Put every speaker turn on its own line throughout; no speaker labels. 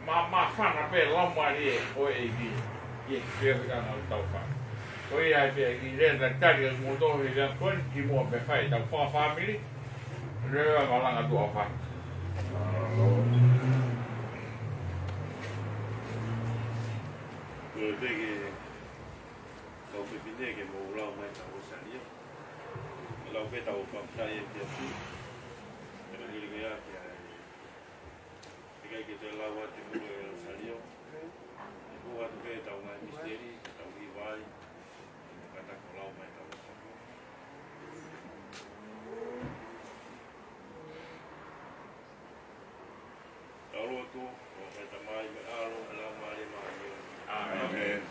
whana pe lama ri o e ki. Ye ke ana tau fa. O ia pe ki le na tari mo do ri la kon ki mo pe fai tau fa family. Re ga langa tu fa.
Kau pipine ke mo ulau mai tau salia. Lau ke tau papai e dia tu. Era ni dia ke ai. Tiga ke te lawa te mo e salia. Ko wa ke tau mai misteri, tau i vai. Kata ko lau mai tau salia. Alo tu, ko kata mai me alo lau mai mai. Amen.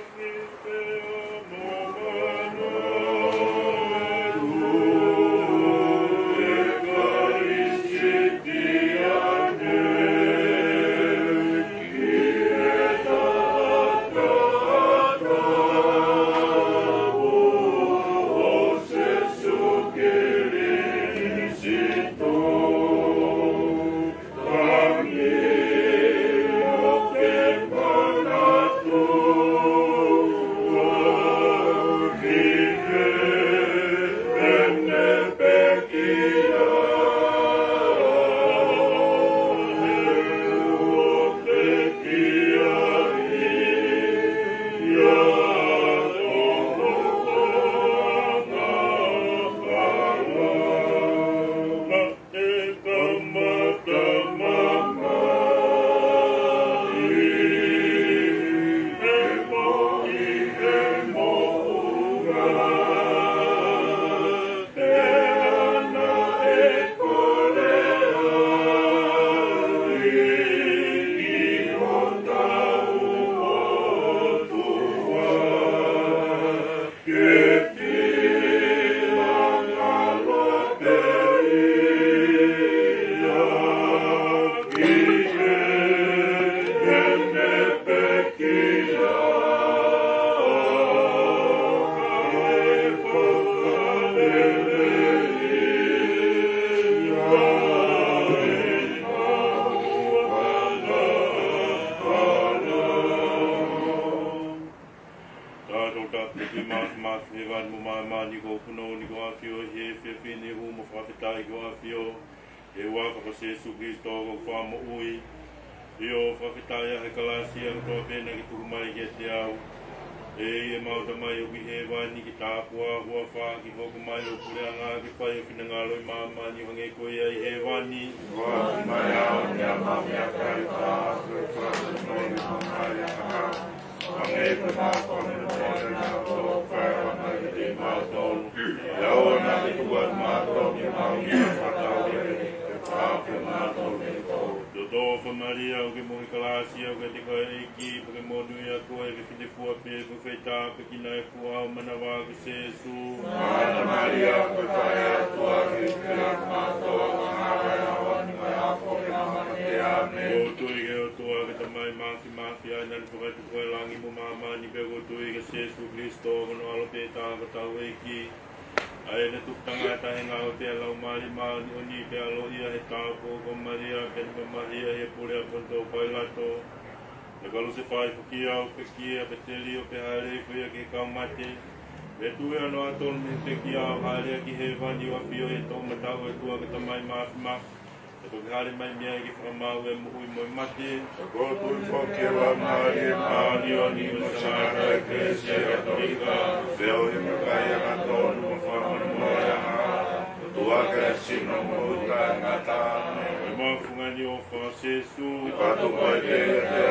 Kalau se fai fukia o pe kia pe teli o pe hare ko ia ke ka mate e tu e no aton me pe kia o hare ki he vani o pio e to mata o tu ke tamai ma e to hare mai mia ki fra ma o mo mo mate ko tu fo ke wa mari ma ni o ni o sa ka igreja católica veo e me kai a ton mo fa mo ya tua graça no muda ngata mo fungani o fa Jesus pa to mai te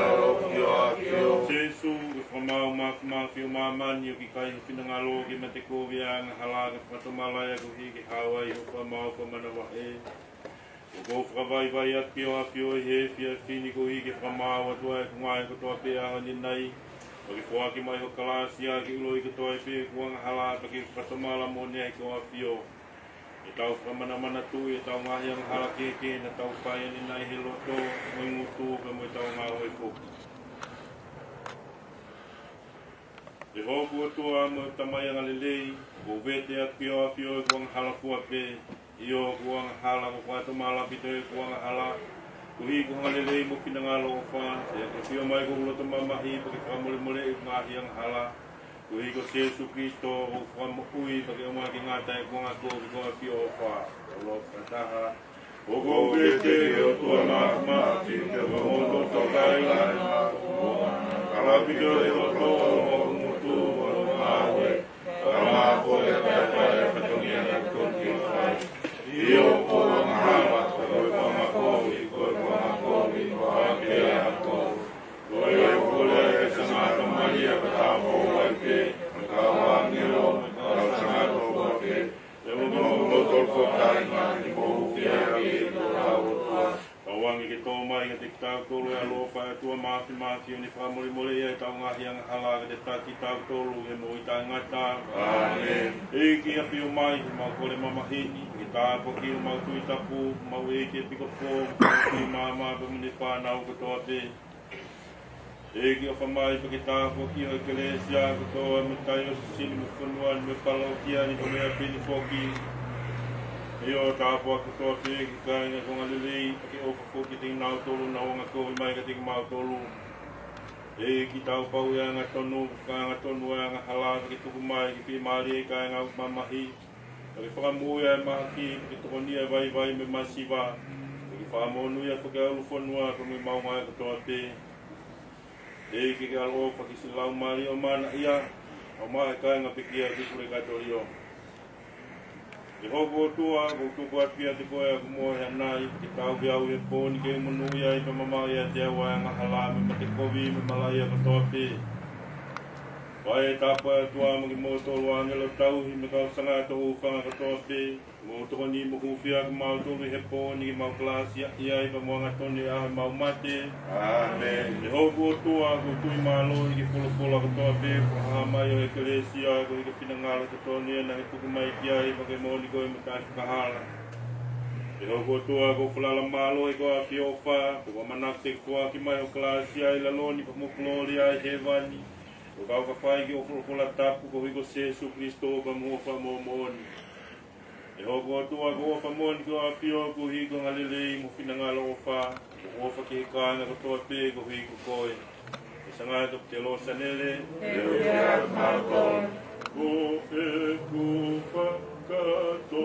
Jesus formau ma fi mama ni ki kai pinangalo ki mate ko viang hala ka patomala ya ko hi ki hawai o pa mau ko mana wa e ko vai vai at pio he fia fini ko hi ki formau to ai ngai ko to pe a ni nai o ki ko ki mai ko klasia ki loi ko to ai pe ko hala pa ki patomala mo ni ko pio e tau mana tu e tau ngahi ang hala ke na tau pai ni nai hiloto mo ngutu ka mo tau ngau e ko e hoku atua mo tamai ang alilei ko vete at pio kuang hala kua pe io kuang hala ko kwa mala pito kuang hala Kuhi ko halele mo pinangalo pa, ya kasiyo mai ko ulo mamahi pag kamuli-muli ngahi ang hala. Kuhi ko si Yesu Kristo o kuhi pag mga kingata ko nga ko apio pa. Allah kataha. Ogo bete yo tua mahma tika mo to kai kala video yo to mutu mawe kala ko ya kaya patunya na kunti yo ko mahama ko ko boleh sama Maria bertemu lagi kawan nilo kalau sangat boleh motor kota ini mau piari kawan kita mai ketika tolu ya lupa tua mati ini pamuli ya tahu yang halal kita tolu yang mau kita ngata amin iki api mai mau boleh mamahi kita pergi mau tu itapu mau iki pikopo mama bermenipa nau ketote Egi afamai pakita foki o iglesia kutoa mutayo sini mfunuan me parokia ni komea pini foki Iyo tapo kutoa pegi kaya nga kong alili paki o foki ting nao tolu na wanga ko mai ka ting mau tolu Egi tau pau ya nga tonu ka nga tonu ya nga halal paki tuku mai ki mari kaya nga mamahi Paki whakamu ya mahaki paki tukoni ya vai me masiva Paki whakamonu ya paki alu fonua kami mau ngai kutoa pegi Eki kalau pagi silau mari o mana ia o mai kai nga pikia ki kure katorio Jehovah tua ko buat pia te koe mo ya nai ki tau biau e poni ke monu ia i mama ia te wa nga hala me te kovi me malaya ko topi Vai tapa tua mo mo to wa ngelo tau hi me ka sanga to u ka ko topi mo to ni mo ku fia ko mau to he poni mau kelas ia i mo nga toni a mau mate amen Jehovah tua ko tu malo ki polo ko topi ha mai o eklesia ko ki pinangalo to toni na ku mai ia i mo mo ni ko me ka hala Jehovah tua ko fulala malo ko afiofa ko manakte ko ki mai o kelas ia i laloni ko mo gloria hevani Kau kapai ki okula tapu ko higo Yesu Kristo pa mo mon. Jehovah tua ko pa mon ko apio ko higo ngalile mo pinangalo fa. Ko fa ki ka na ko tope ko higo koe. Sanga to telo sanele. Ya mato. Ko e ku fa ka to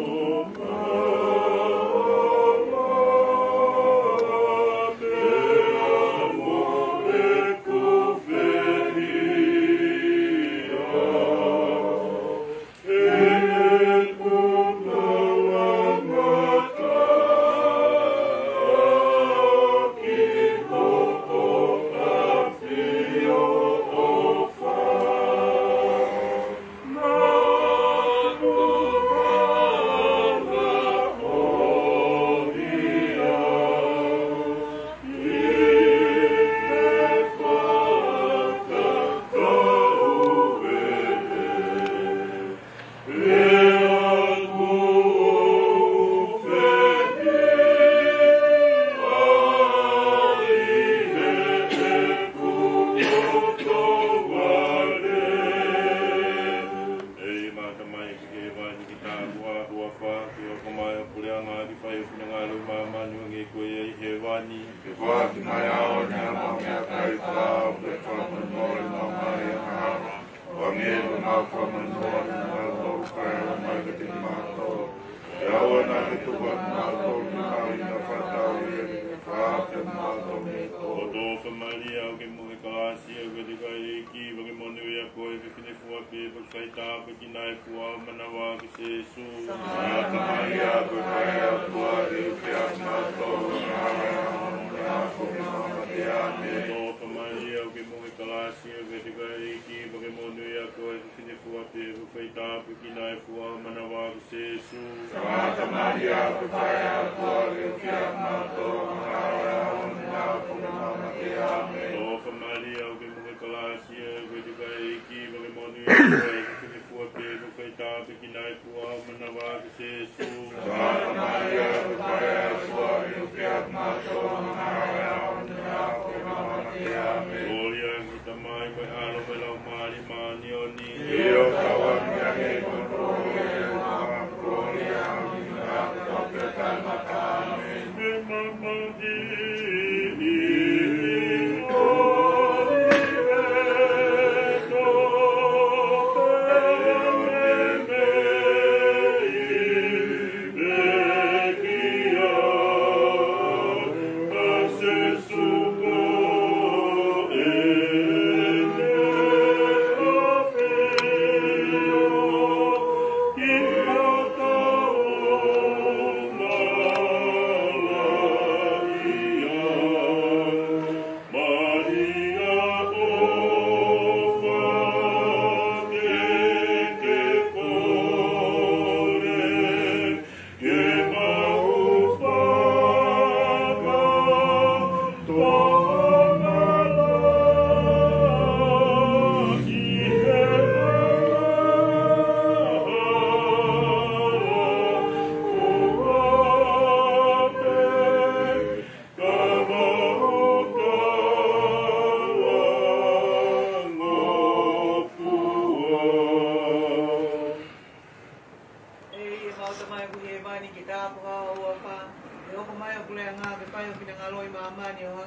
Amen.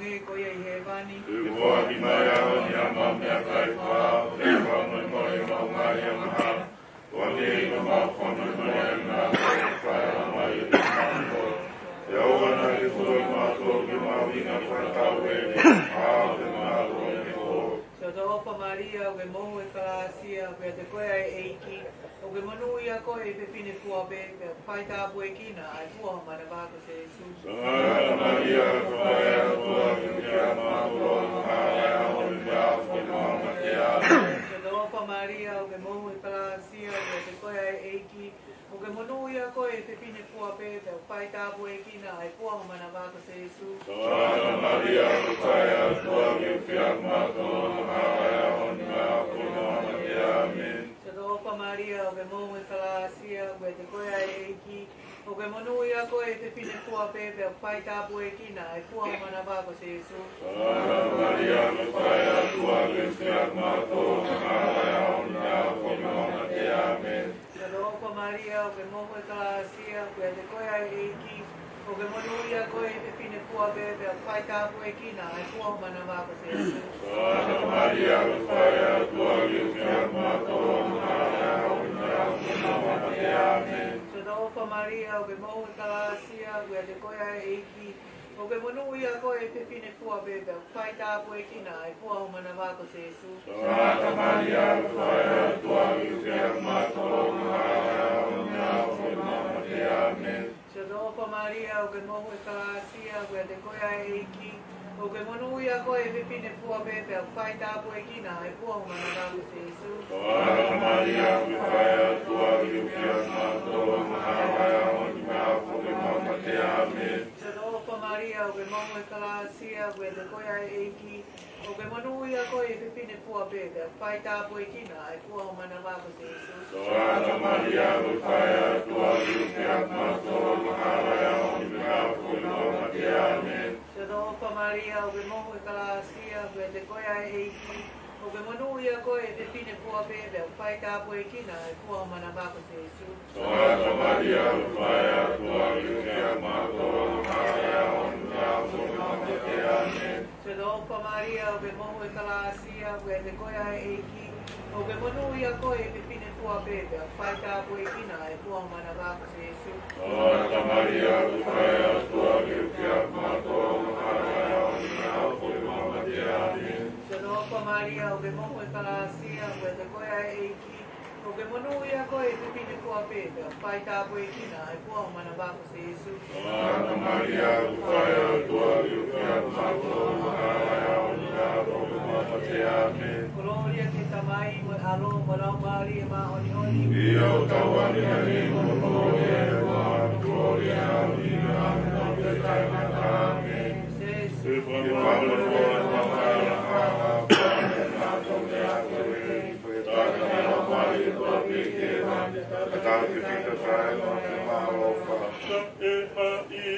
he ko ia I he vani.
Te koa ki mai au ni a mau mea kai whao, te koa mai moi mau mai a maha. Koa me ka mau whanau mai a ngā kai a mai i te mātou. Te awana ki koi mātou ki mau i ngā whakau e me hao te mātou e ko.
So te opa Maria, o ke mohu e kalasia, pia te koe ai eiki, o ke manu I a koe e pepine kua pe, pia whai tāpu e kina, ai kua mana wāko se Jesu.
Sangata Maria, koe a tua ki kia mātou, mahai a honi mea ki māma te ame.
So te opa Maria, o ke mohu e kalasia, pia te koe ai eiki, o ke manu I a koe e pepine kua pe, pia whai tāpu e kina, ai kua mana wāko se Jesu.
Sangata Maria, koe a tua ki kia mātou, mahai a honi mea ki māma te ame.
So te opa Maria, o ke mohu e kalasia, pia te koe ai eiki, o ke manu I a koe e pepine kua pe, pia whai tāpu e kina, ai kua mana wāko se Jesu.
Sangata Maria, koe a tua ki kia mātou, mahai a honi mea ki māma te ame.
So te opa Maria, o ke mohu e kalasia, pia te koe ai eiki, o ke manu I a koe e pepine kua pe, pia whai tāpu e kina, ai kua mana wāko se Jesu.
Sangata Maria, koe a tua ki kia mātou, mahai a honi mea ki māma te ame.
So te opa Maria, o ke mohu e kalasia, pia te koe ai eiki, o ke manu I a koe e pepine kua pe, pia whai tāpu e kina, ai kua mana wāko se Jesu.
Sangata Maria, koe a tua ki kia mātou, mahai a honi mea ki māma te ame.
So te opa Maria, o ke mohu e kalasia, pia te koe ai eiki, o ke manu I a koe e pepine kua pe, pia whai tāpu e kina, ai kua mana wāko se Jesu.
Sangata Maria, koe a tua ki kia mātou, mahai a honi mea ki māma te ame.
So te opa Maria, o ke mohu e kalasia, pia te koe ai eiki, o ke manu I a koe e pepine kua pe, pia whai tāpu e kina, ai kua mana wāko se Jesu.
Sangata Maria, koe a tua ki kia mātou, mahai a honi mea ki māma te ame.
So te opa Maria, o ke mohu e kalasia, pia te koe ai eiki, o ke manu I a koe e pepine kua pe, pia whai tāpu e kina, ai kua mana wāko se Jesu.
Sangata Maria, koe a tua ki kia mātou, mahai a honi mea ki māma te ame.
So te opa Maria, o ke mohu e kalasia, pia te koe ai eiki, o ke manu I a koe e pepine kua pe, pia whai tāpu e kina, ai kua mana wāko se Jesu.
Sangata Maria, koe a tua ki kia mātou, mahai a honi mea ki māma te ame.
So te opa Maria, o ke mohu e kalasia, pia te koe ai eiki, o ke manu I a koe e pepine kua pe, pia whai tāpu e kina, ai kua mana wāko se Jesu.
Sangata Maria, koe a tua ki kia mātou, mahai a honi mea ki māma te ame.
Gloria te tamai, mo alo, mo rau Maria, ma oni oni.
Ia o tawani a ni mo gloria e wā, gloria a ni a no te taimata ame. Se whamana koe mamai a hawa, whane mātou me a koe, taka me a mai e toa peke na, a tau te whita tae no te mālofa. Sa e a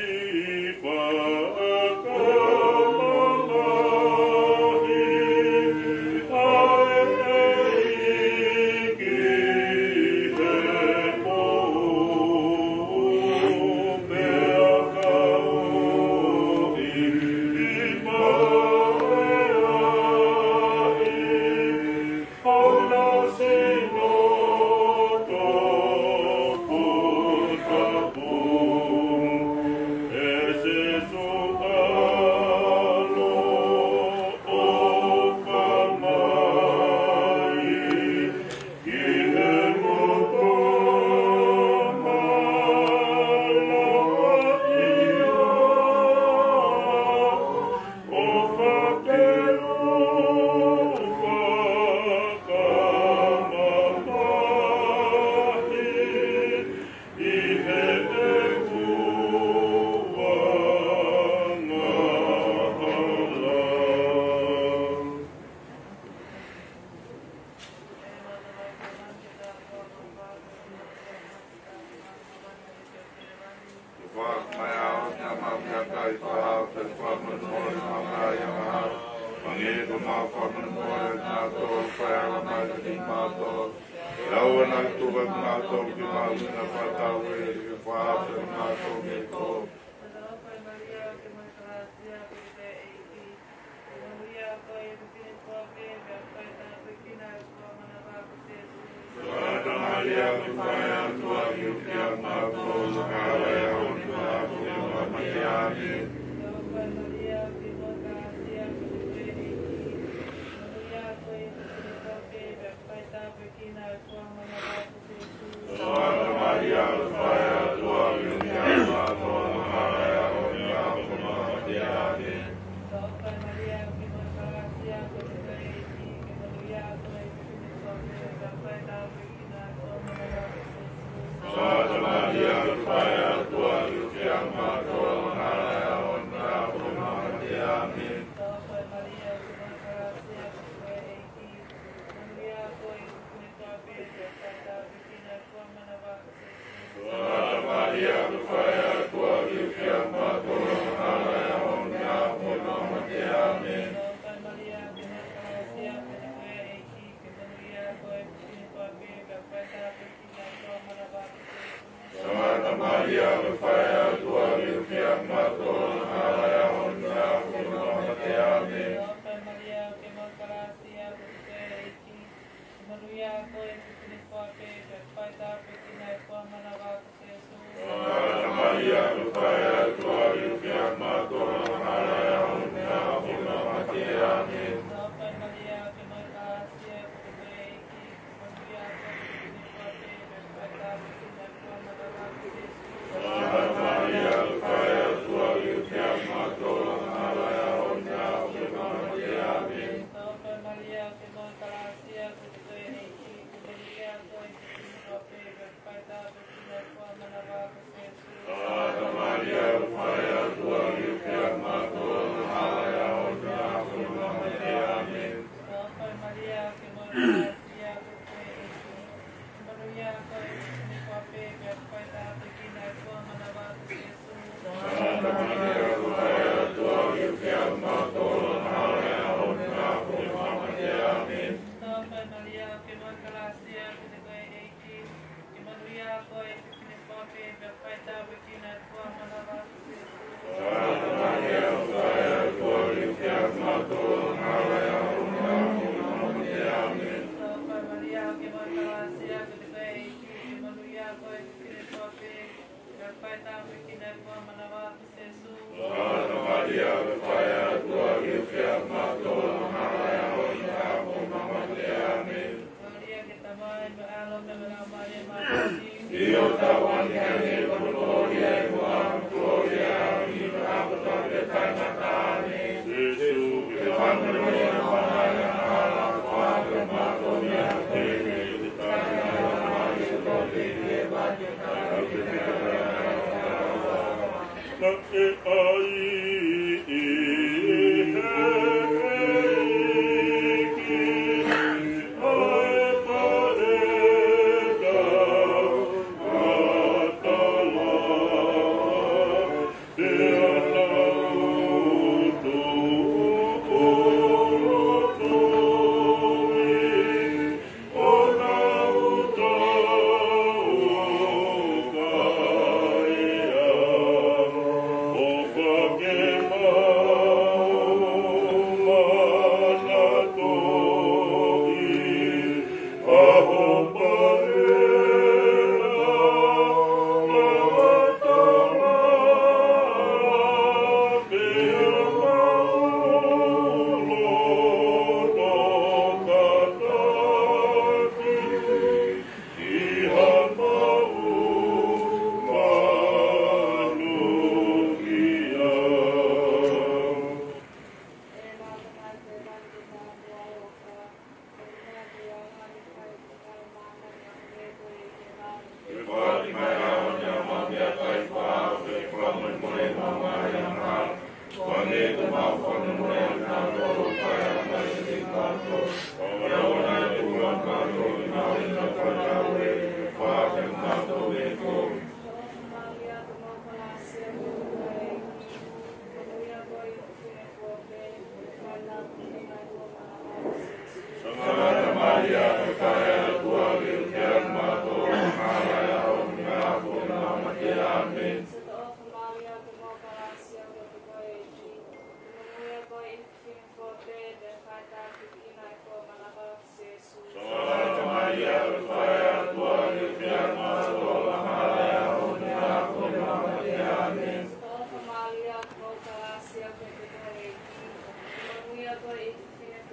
i whaka mamahi, ai e ki he mo, mea ka oi, I mai ai, hauna se noto, puta pum, e se sualo, o kamai, ki he moto malawa ia, o whakeru whakamamahi, I he kuanga.
So te opa Maria, o ke mohu e kalasia, pia te eiki,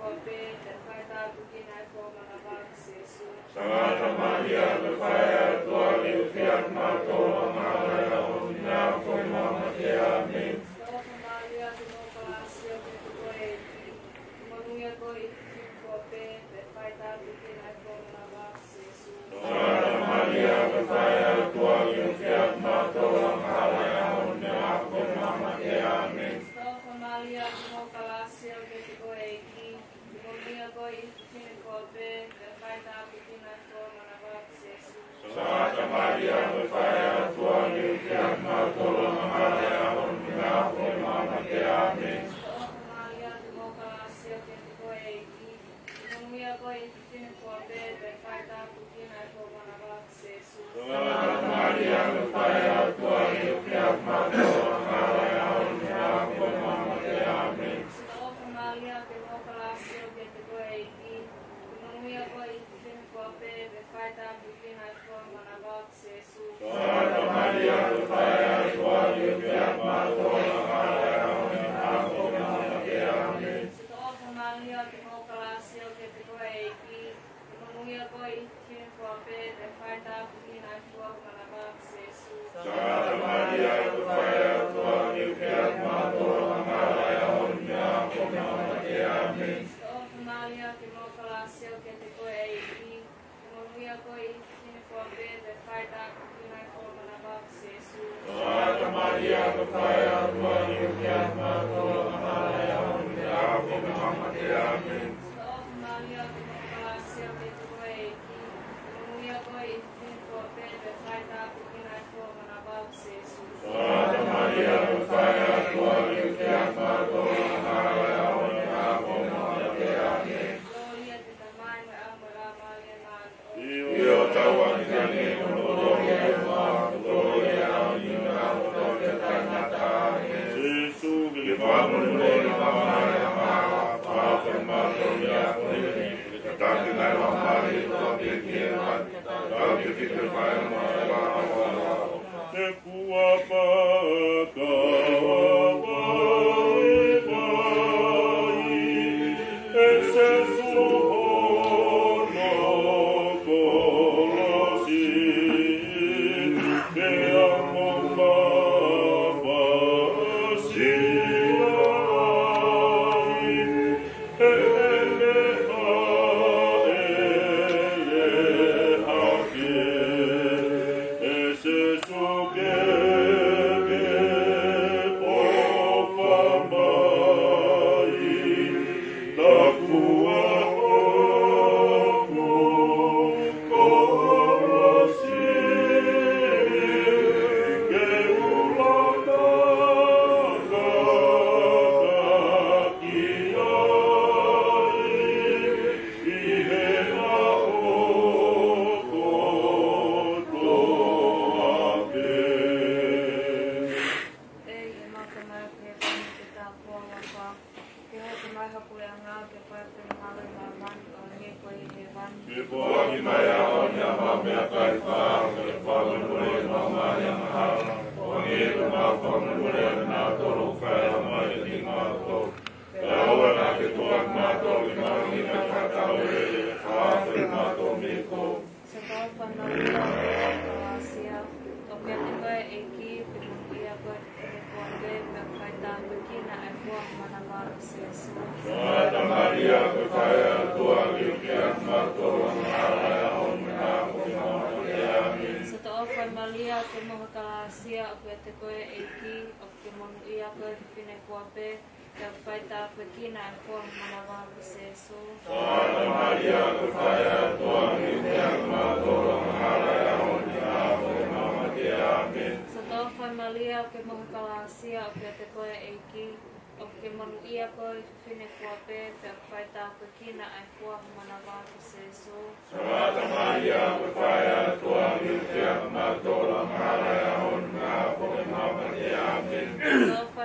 Santa Maria, Fire, Glory, Fiat, Mato, Maria, Omnia, Mama, Amen. Santa Maria, Fire, Glory, Fiat, Mato, Maria, Omnia, Mama, Amen. Santa Maria, Fire, Glory, Fiat, Mato, Maria, Omnia, Mama, Amen. Santa Maria, Fire, Glory, Fiat, Mato, Maria, Omnia, Mama, Amen. Santa Maria, Fire, Glory, Fiat, Mato, Maria, Omnia, Amen. Santa Maria, Fire, Glory, Fiat, Mato, Maria, Omnia, Amen. Santa Maria, Fire, Glory, Fiat, Mato, Maria, Omnia, Amen. Santa Maria, Fire, Glory, Fiat, Mato, Maria, Omnia, Amen. Io tawa kani mono gloria ina gloria tanata Gesù che va morire mamma pa per gloria tanti na mamma che chiama che per fare ma te può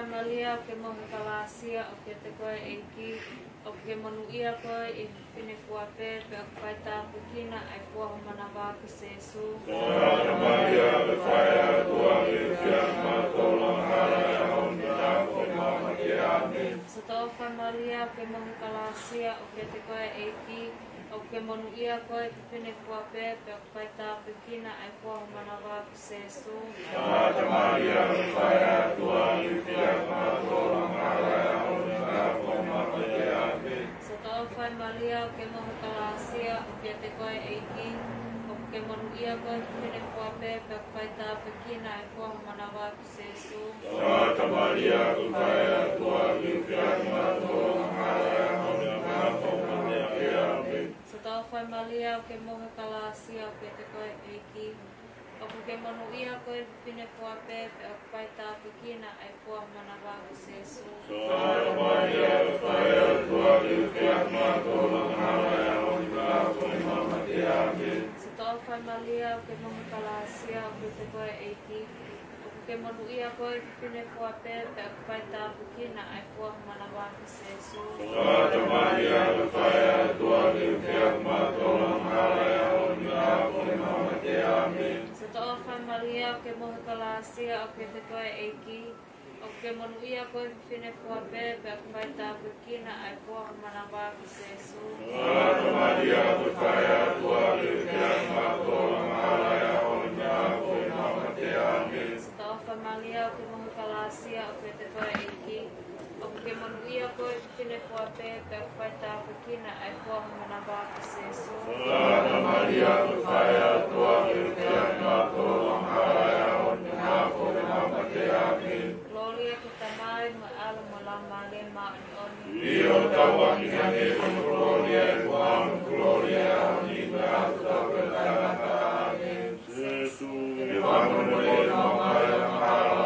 whai malia o ke mohe kalasia o ke te koe eiki o ke manu ia koe i whine kuape pe o whai tāpu kina ai kuaho mana wāku sesu.
Santa Maria, le whai atua i whia mātolo hara e honi tāpo mama ke amen.
Sa tō whai malia o ke mohe kalasia o ke te koe eiki o ke manu ia koe te whine kuape pe o whai tāpu kina ai kuaho mana wāku sesu.
Santa Maria, le whai atua i whia mātolo hara e honi tāpo mama ke amen.
Sa tō whai malia o ke mohe kalasia o ke te koe eiki o ke manu ia koe te whine kuape pe o whai tāpu kina ai kuaho mana wāku sesu.
Santa Maria, le whai atua i whia mātolo hara e honi tāpo mama ke amen.
Sa tō whai malia o ke mohe kalasia o ke te koe eiki o ke manu ia koe te whine kuape pe o whai tāpu kina ai kuaho mana wāku sesu.
Santa Maria, le whai atua i whia mātolo hara e honi tāpo mama ke amen.
Sa tō whai malia o ke mohe kalasia o ke te koe eiki o ke manu ia koe te whine kuape pe o whai tāpu kina ai kuaho mana wāku sesu.
Santa Maria, le whai atua i whia mātolo hara e honi tāpo mama ke amen.
Sa tō whai malia o ke mohe kalasia o ke te koe eiki o ke manu ia koe te whine kuape pe o whai tāpu kina ai kuaho mana wāku sesu.
Santa Maria, le whai atua i whia mātolo hara e honi tāpo mama ke amen.
Sa tō whai malia o ke mohe kalasia o ke te koe eiki o ke manu ia koe te whine kuape pe o whai tāpu kina ai kuaho mana wāku sesu.
Santa Maria, le whai atua i whia mātolo hara e honi tāpo mama ke amen.
Gloria ki tamai ma ala ma lama le ma ani oni.
Io taua ki hane con gloria e buon gloria ogni grata per la amen. Gesù, io amo le mamma e amara,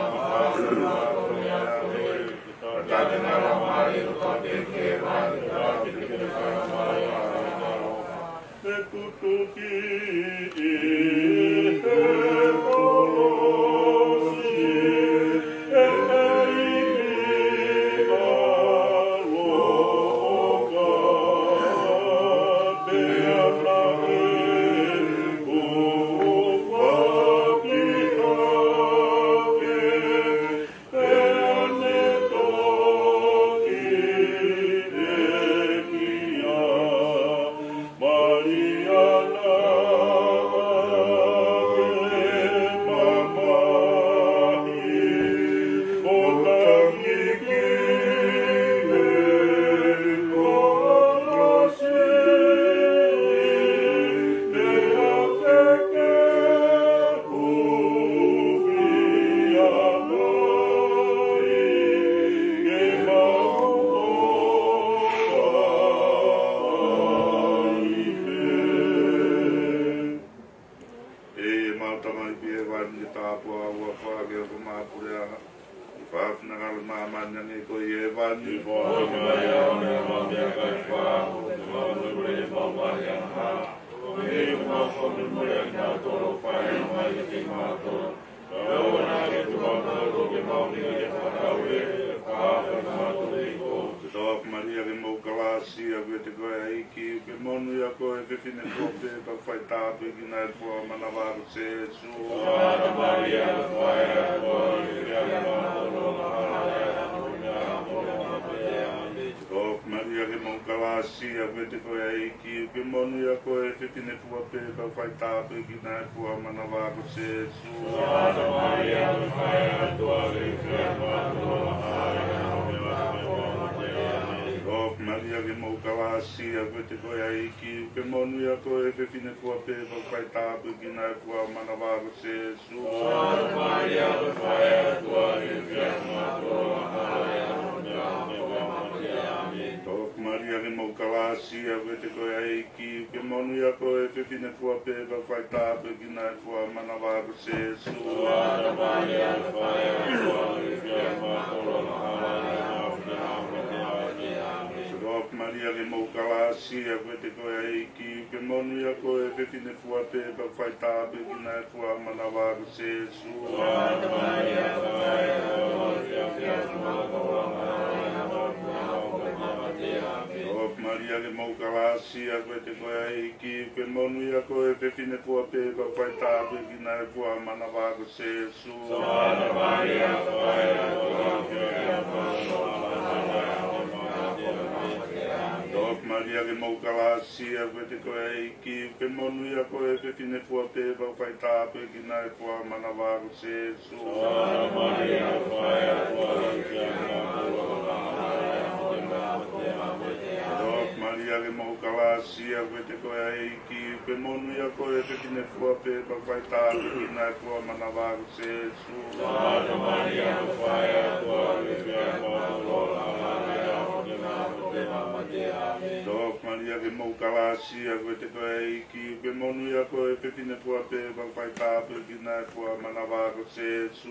ma gloria a Portate nella mare, portate che va, portate che fa mare e tutto chi è conosci Maria le mau kalasia koe te koe aiki ke monu ia koe pepine fua pe pa whaita pe kina e fua manawa ko se su
Santa Maria,
Maria le mau kalasia koe te koe aiki ke monu ia koe pepine fua pe pa whaita pe kina e fua manawa ko se su
Santa Maria,
Maria le mau kalasia koe te koe aiki ke monu ia koe pepine fua pe pa whaita pe kina e fua manawa ko se su Maria le mau kalasia koe te koe aiki ke monu ia koe pepine fua pe pa whaita pe kina e fua manawa ko se su Maria le mau kalasia koe te koe aiki ke monu ia koe pepine fua pe pa whaita pe kina e fua manawa ko se su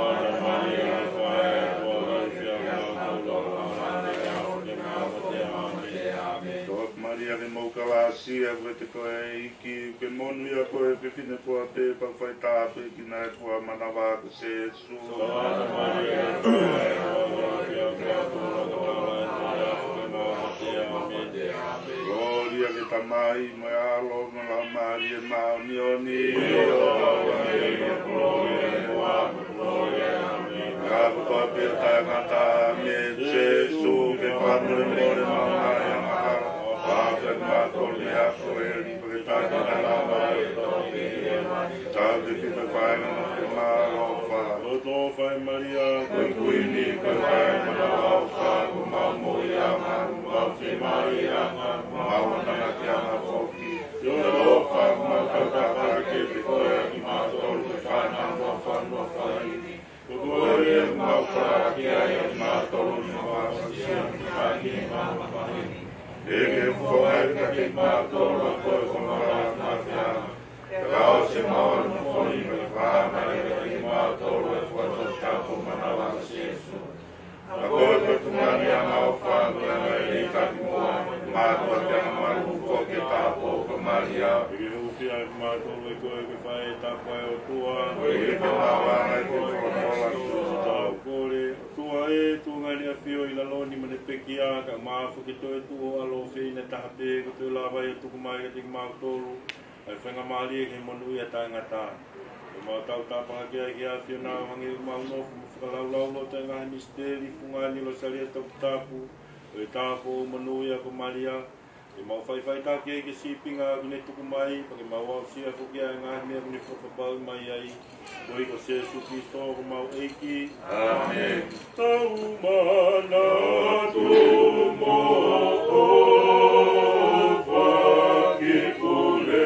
Maria le mau kalasia koe te koe aiki ke monu ia koe pepine fua pe pa whaita pe kina e fua manawa ko se su Gloria le tamai mai alo na la Maria ma nioni Kappa pe tangata me Jesu ke panu more mama ya mahara Papa ma kolia koeli pe tangata la Salve que me fai na ma rofa Todo fai Maria kui ni kui fai na rofa ma moya ma fi Maria ma wana kia na foki Yo fa ma ka ke te koe ma tol ke fa na rofa no fai Gloria ma fa kia ma tol ma sia ma ni ma Ege foi que ma tol ko ma fa Kau se mau no foi me fa Maria ma tol ko ta ko manawa Jesu Agora tu Maria mau fa na Maria mo ma to te ma ko ke ta po Maria e o que ma tol ko que fa ta ko o tua e ko wa na ko la kore tua e tu ngani a fio i la loni mane pekia ka ma fu ke to tu alo fe na ta pe ko te la vai tu ko mai ke ma tolu ai whenga maali e ke monu ia tangata. E mau tau tāpanga kia ki a fio nā wangi mau nofu whakalau lo te ngahi misteri whungani lo salia tau tāpu. E tāpo monu ia ko malia. E mau whai tā kia ke sipinga kune tuku mai. Pake mau au sia whukia e ngahi mea kune whakapau mai ai. Doi ko Jesu Christo ko mau eiki. Amen. Tau mana tu mo o whaki pule.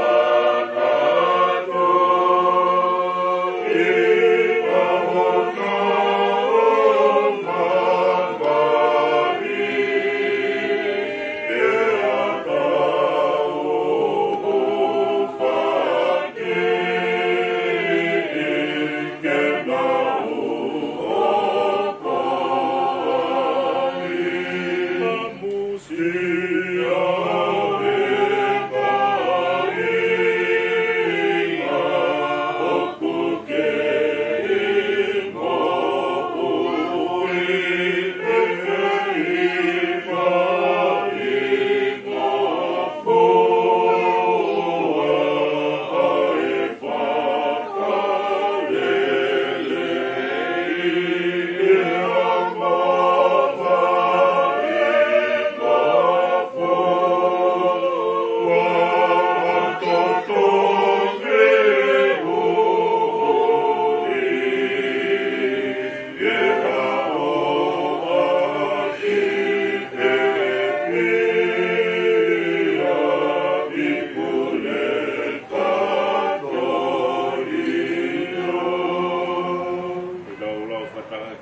Oh,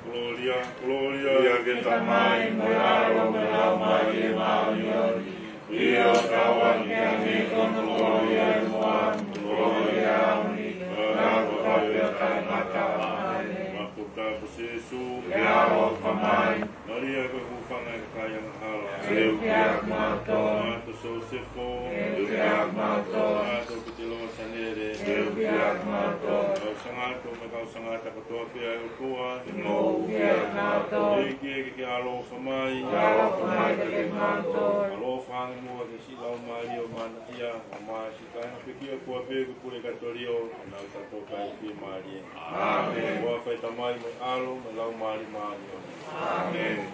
Gloria, gloria
que tamai moraro me la mai maio. Io kawan yang con gloria moan gloria ni nago kapia mata.
Maputa Yesu.
Ya o kamai.
Maria ko hufanga kaya hala.
Eu quero mato.
Mato Josefo.
Eu quero mato.
Mato Pitilo Sanere.
Eu quero mato.
Sangato makau sangata katoa pia ukua.
Eu quero mato.
Eki ki alo famai.
Ya o kamai ke mato.
Alo fang mo ke si lau mari o mana ia ama si kai na piki ko pe ko pure katorio na ta to kai ki mari.
Amen.
Wa fa tamai mo alo mo lau mari mari.
Amen.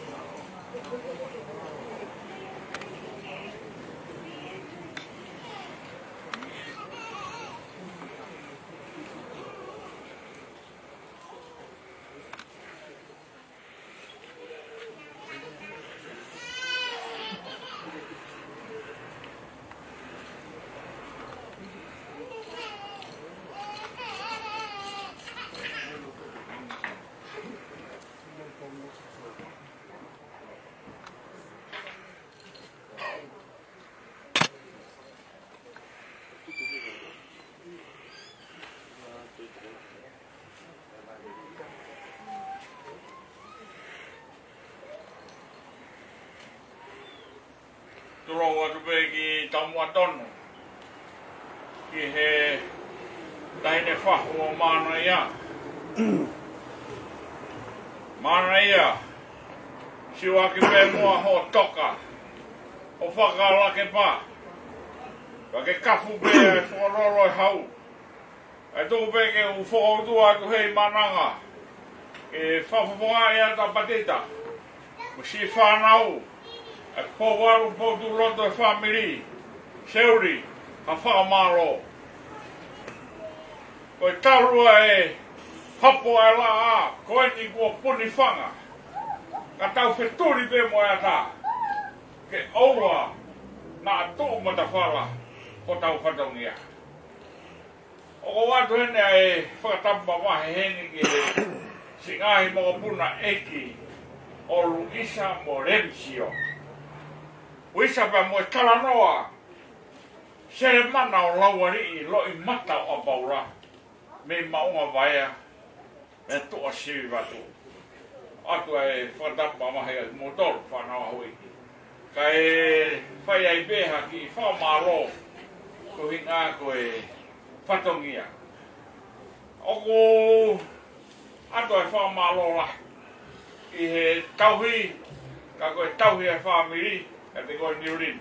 Turo atu pe ki tamu atonu. Ki he taine whahu o mana ia. Mana ia. Siwa ki pe mua ho toka. O whakala ke pā. Ka ke kafu pe e whakaroro e hau. E tō pe ke u whakautua atu hei mananga. Ke whawhawha e ata patita. Mo si whanau. E pōwaru pōtu roto e whamiri, seuri, a whakamaro. Ko e tarua e hapo e la a, ko e ni kua puni whanga. Ka tau wheturi pe mo e ata. Ke aua na tō matawhala ko tau whatongia. O ko watu hene e whakatamba wahe hene ki he singahi mga puna eki o Luisa Morensio. Wisa pa mo kalanoa. Sere mana o lawari I lo I mata o baura. Me maunga vaia. Me to a siwi watu. Atu e whatapa mahe motor whanau hui. Ka e whai ai beha ki whamaro. Ko hinga ko e whatongia. Oko atu e whamaro la. I he tauhi. Ka ko e tauhi e whamiri. Ka te koe niurin.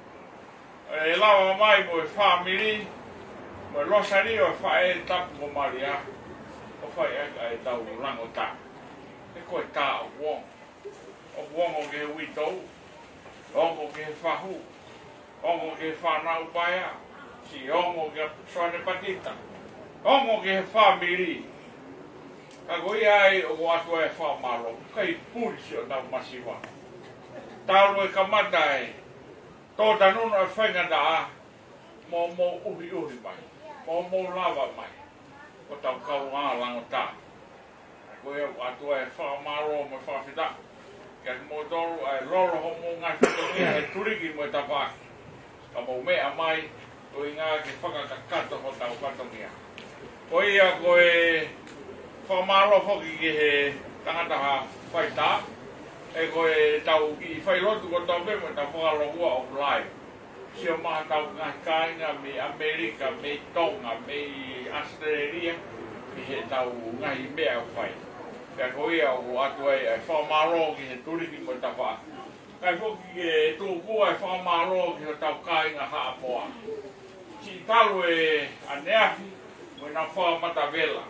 E lawa mai mo e whamiri, mo e losari o e whae tapu mo maria, o whae eka e tau rango ta. E koe tā o wong. O wong o ke he witou, ongo ke he whahu, ongo ke he whanau paia, si ongo ke soane patita, ongo ke he whamiri. Ka koe ai o atu e whamaro, kai purisi o tau masiwa. Tau e kamata e tō tanunu e whainga daa mō uhi mai, mō lava mai, o tau kau ngā lango tā. Koe atu e whamaro mo whawhita, kia mō toru e loro ho mō ngai whatongia he turiki mo e tapaki. Ka mō mea mai, o I ngā ke whakakakato ho tau whatongia. Koe ia koe whamaro whoki ki he tangata ha whaita, e koe tau I whairotu ko tau pēmo tau whakarogua o live. Sio maha tau ngā kāinga me Amerika, me Tonga, me Australia, ki he tau ngahi mea o whai. Pea koe ia o atu e whamaro ki he turiki mo tau wha. Kai whoki ke tūkua e whamaro ki he tau kāinga haapoa. Si talu e aneafi, mo nā whamata vela.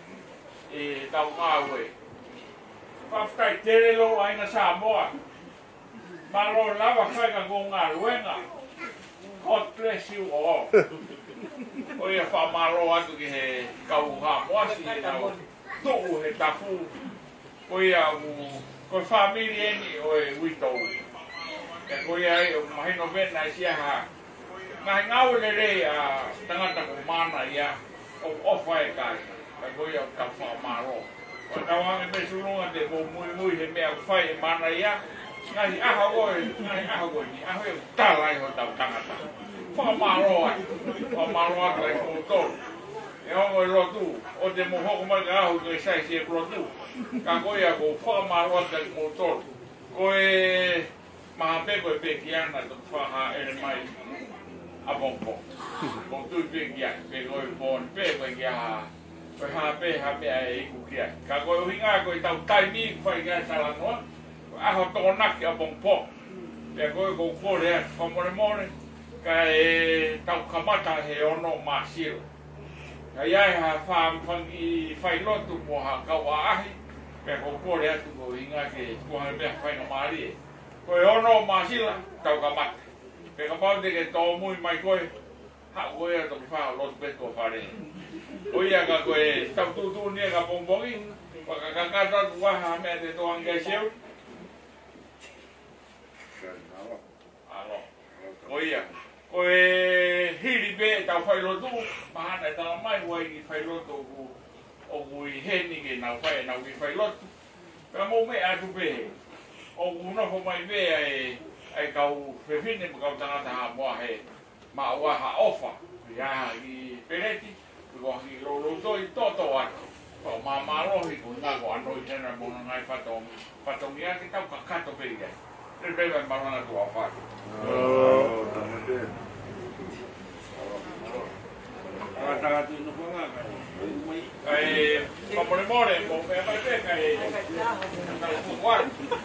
E tau ngāwe. Whaftai tere lo aina Samoa. Malo lava whaika ko ngā ruenga. God bless you all. O ia whamaro atu ki he kau ngā moasi he tau tuu he tapu. O ia koe whamiri eni o e witou. Ka koe ai o mahino vena I sia ha. Ngahi ngau le rei a tangata ko mana ia o ofa e kai. Ka koe au tau whamaro. Kawan me sulungan de mo mui he me fai mana ia ngai aha goi ni aha talai ho tau tangata fa maroa lai ko to e o lotu o de mo ho ma ga ho ke sai se lotu ka ko ia ko fa maroa de mo to ko e ma pe ko pe kiana to fa ha ele mai a bon po tu pe kia pe ko bon pe ko kiaไปหาไปไอ้กูเกียกาโกยง่ายก็ตาใต้นี่ไฟง่ายสารน้อยอาเขาโตนักอย่าบ่งพอแต่ก็กูโคเลยคอมมอนมอนกาตาขมาตาเฮโอโนมาซิลกายายหาฟาร์มฟังอีไฟรถตุโมหากาวาแต่กูโคเลยตุโกง่ายก็กูให้ไปไฟน้ำมันดิก็เฮโอโนมาซิลตากมัดแต่ก็บอกเด็กโตมุ้ยไม่ก็หากูยังต้องฟ้ารถเป็นตัวฟ้าเลย Oia ka koe tau tutu nia ka pombongi Pakakakata kua ha mea te toang kai seu Alo Oia Koe hiri pe tau whailotu Mahana e tala mai wai ki whailotu O kui heni ke nau whai nau ki whailotu Ka mō me atu pe O kuna po mai pe ai kau whewhine ma kau tangata ha moa he Ma ua ha ofa Ia ki pereti Ko hi ro toi to wa ko ma ro hi ko na ko ano i tena mo ngai fatong ia ki tau ka to pe ia le pe ba ma na to fa tamate ta tu no po nga ai ko mo pe pa pe kai na ko wa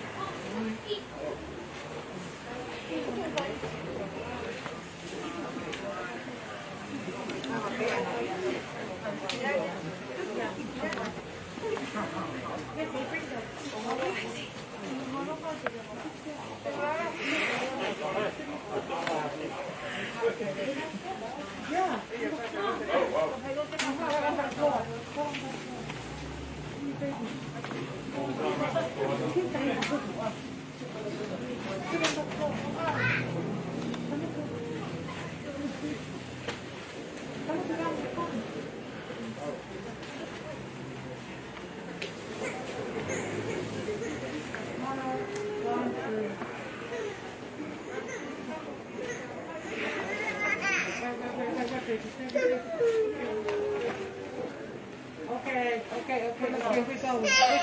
Okay, we go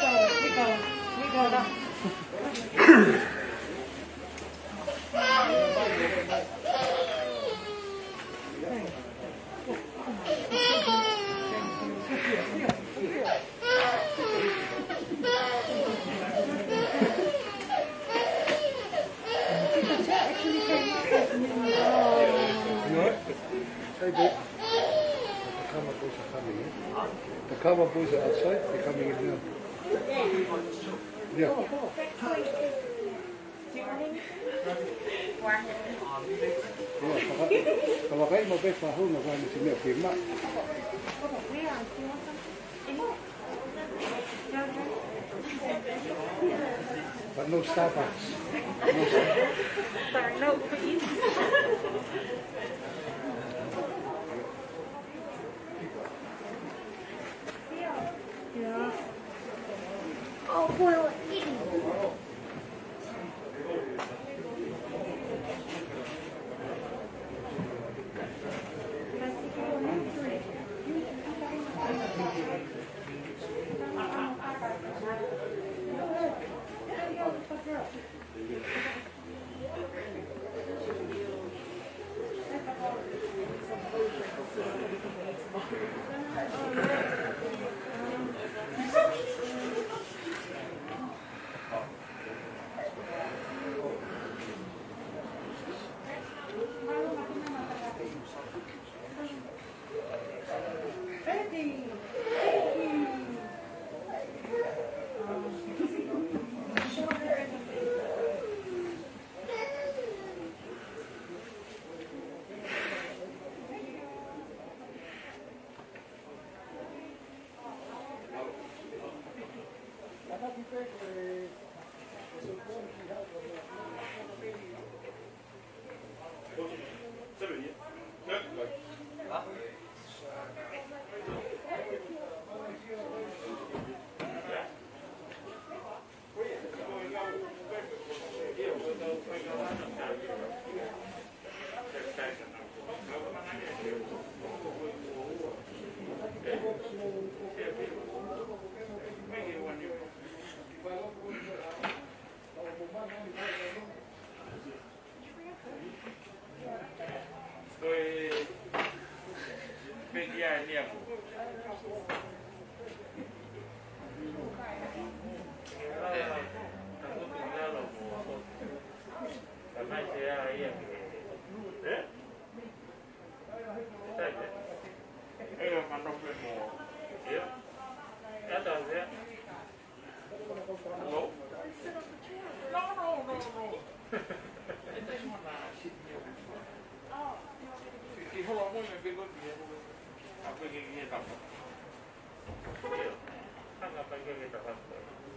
now.
The cover boys are outside, they're coming in now. Yeah. Kalau kayak mau beli tahu nak kan sini firma. But no Starbucks. No Starbucks.
No, please. Yeah. Oh boy, what eating?
Hello? No. And this one sitting here. Hold on, wait a minute, go here. I'm going to get it up. I'm going to get it up.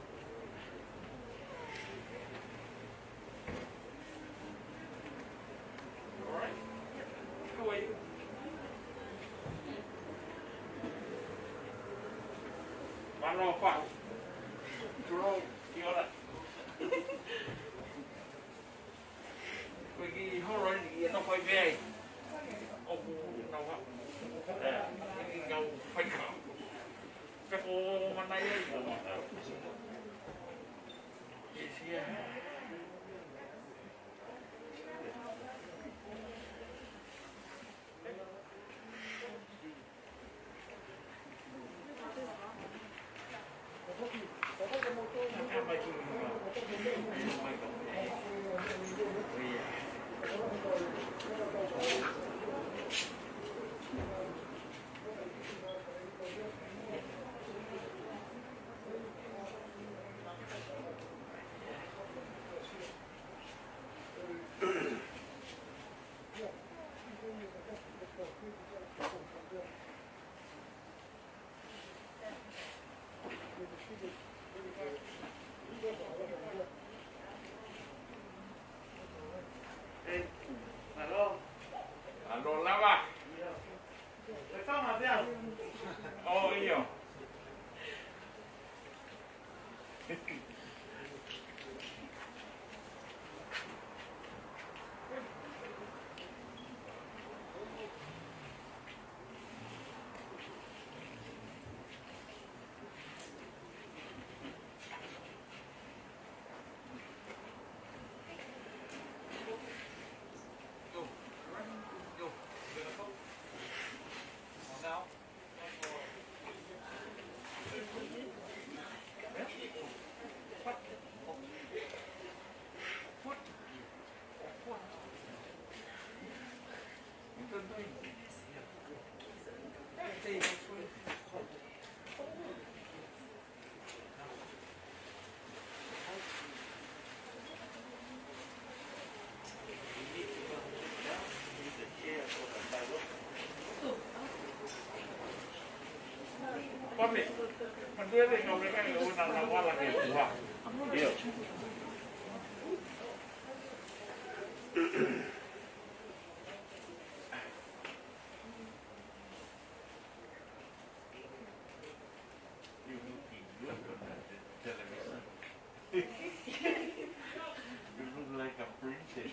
All right? How are you? Hello, Pop. Hello, Fiona. Pergi horor ni, atau kau biar? Oh, nampak. Ini kau pegang. Kau mana ya? Iya. Halo lama. Oh iya. Papi, menurut saya kau mereka yang undang nama lagi tua. Iya. You look like a princess.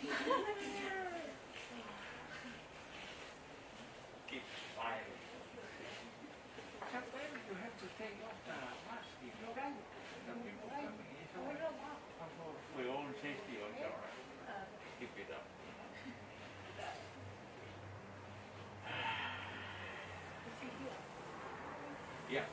Keep silent. Sometimes you have to take off the mask. You know, the people coming in. For your own safety, okay, all right. Keep it up. Yeah.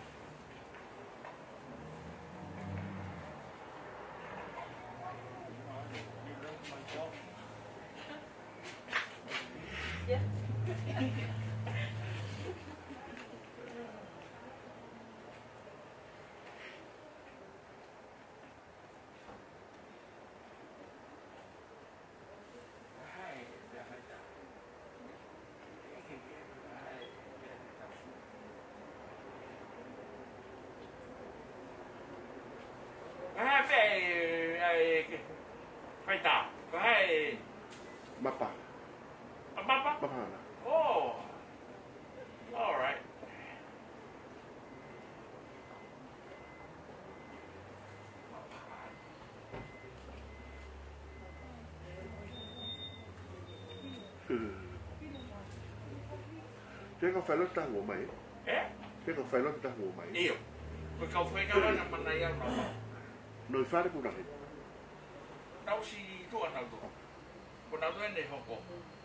Phải tạo có hay
Bapa.
Bapa?
Bapa lah.
Oh, all right.
Cái cà phê lót ta ngủ mấy?
Eh?
Cái cà phê lót ta ngủ mấy?
Iyo. Kau phải kau nak mana yang nama?
Nơi phát cũng này.
Đâu si tu anh nào tu? Kau nào tu anh để học bộ?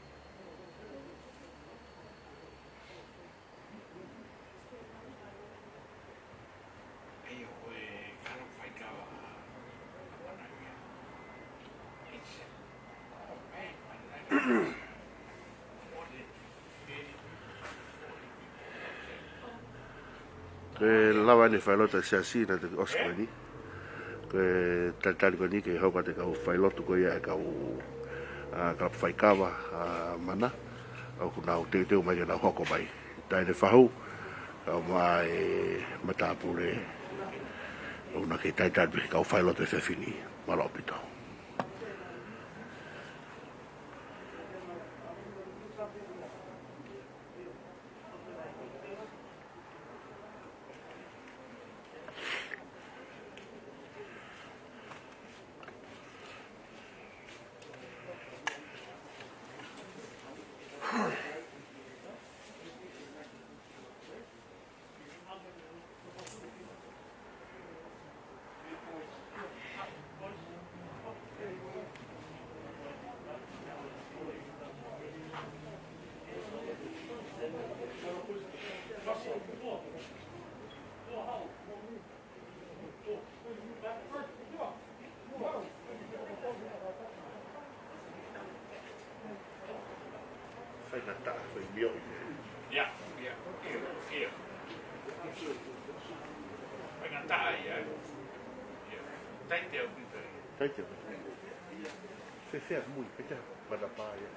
Iyo, kalau phải kau mana yang? It's oh man, mana?
Lawan ni fai lota sia si na te Oscar ni.
Ke tatari ko ni ke hoka te kau whai lotu ko ia e kau ka whai kawa mana. Au kuna o te teo mai na hoko mai. Tai ne whahau, kau mai matapure. Una ke tai tai kau whai lotu e whiwhini, malopito. Fai nata, fai bio.
Ja, hier. Fai nata, ja. Tai te au pita.
Tai te. Se fea mui, pita, para paia.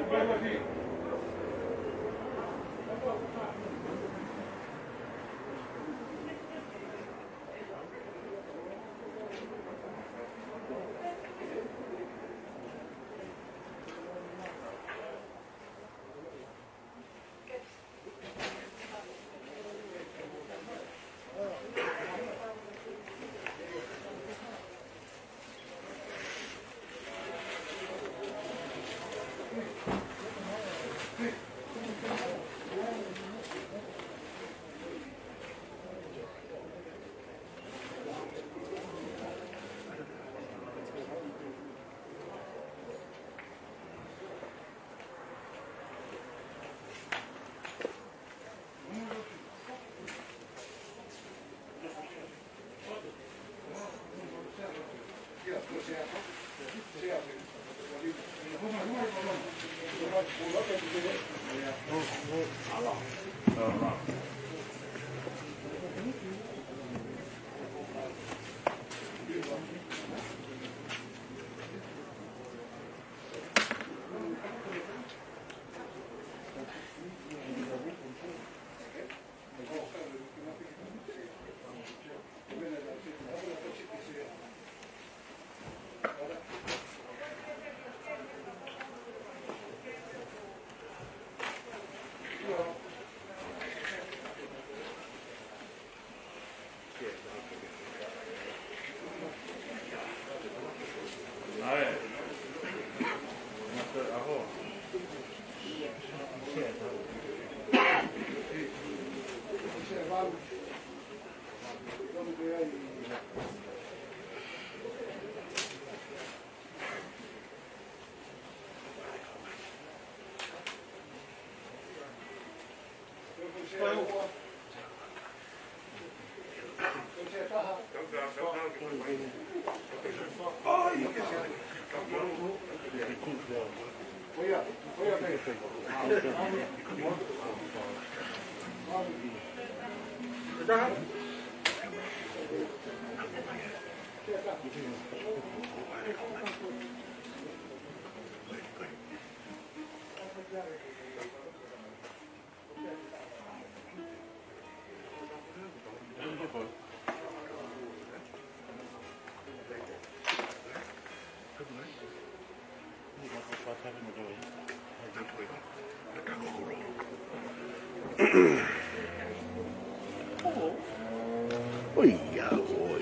Oh yeah, boy.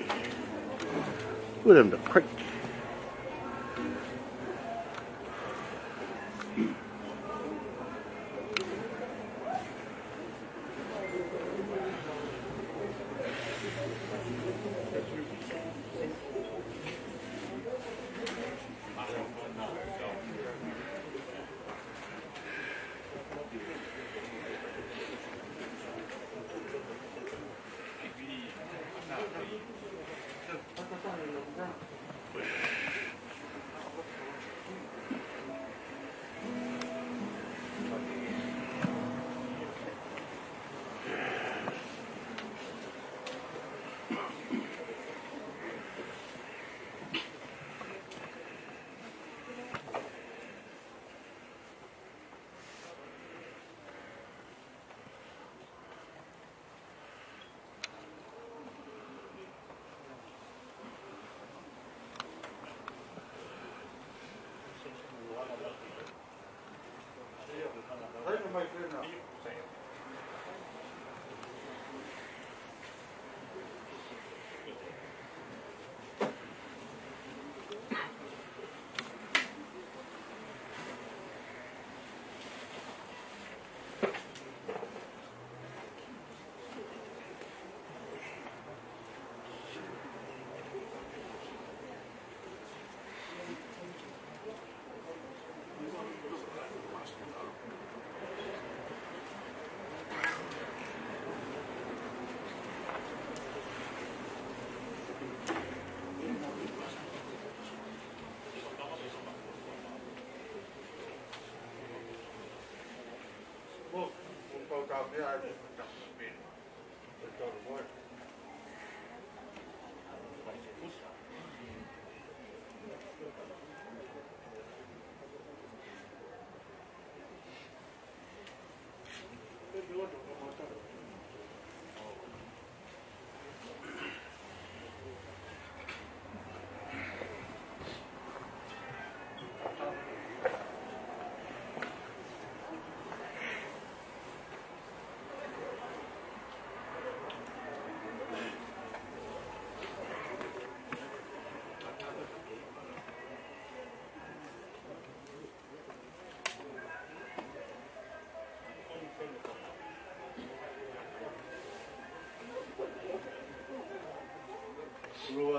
Put him to creek.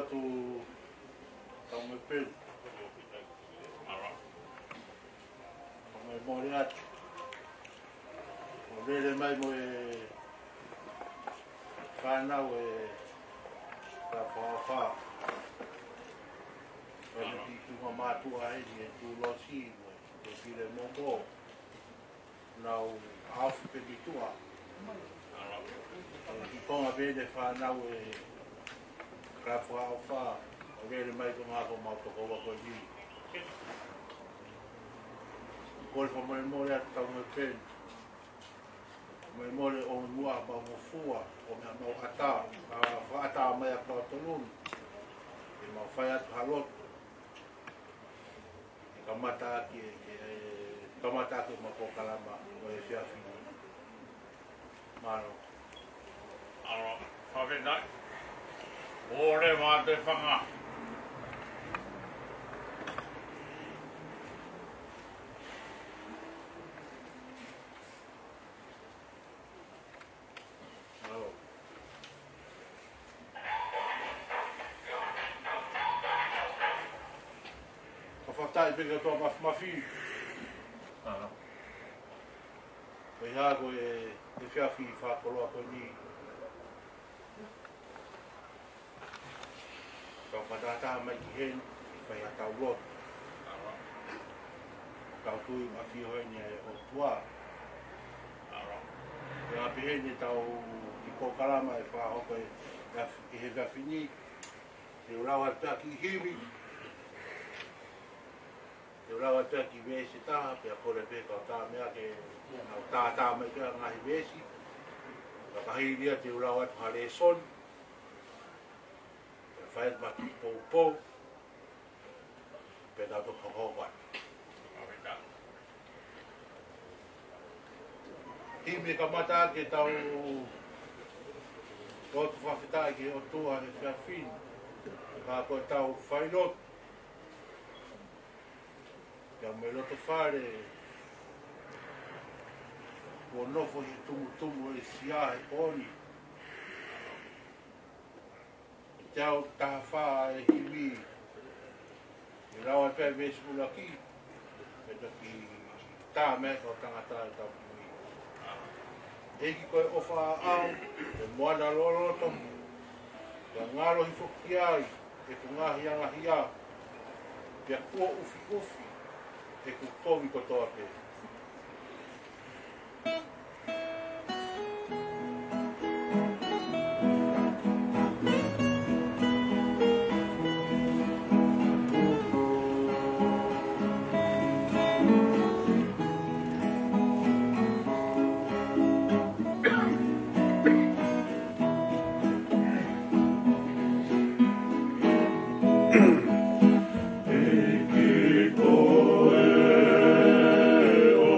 tu tau me pen. O me mori atu. O lele mai mo e whanau e ka whawha. Pene ki tunga mātua heni e tū losi mo e pire mongo. Nau awhi pe ki tua. Ki konga vene whanau e ka whawha. O lele mai ko ngā ko mautoko wako ni. Kole pa mai mole atu tau me pen. Mai mole o mua pa mo fua o mea mau ata. Ata mai a kau tolun. E mau whai atu halot. E kamata ki kamata ki mako kalama o e whiawhi. Mano.
Aro, whawhenai. Ore mā te whanga.
Tai pega to mafi. Mai hago e whiawhi whakoloa ko ni. Kau whatata mai ki hen, whai a tau lot. Kau tui mafi hoi ni e o tua. E a pehen e tau i kokarama e whahoko e he whiawhini. E urawa taki hiwi. E urawa taki vesi taha, pia kore peka o tā mea ke au tā mai kia ngahi vesi. Ka kahiria te urawa atu hale son. E whaet maki pou pou. Pe tato kahowan. Hime ka mata ke tau totu whawhitai ke o tua he whiawhin. Ka koe tau whainot. Kia me loto whare kua nofo he tumu e sia he poni. Te au taha whaa e hiwi. E rawa pēr vesi mula ki. E toki tā mea kau tangata e tau pui. Eki koe ofa au, e moana loloto. Kia ngaro hi whuki ai, e ku ngahi angahi a. Pia kua ufi ufi. E ku kovi kotoa pe.
Eki koe o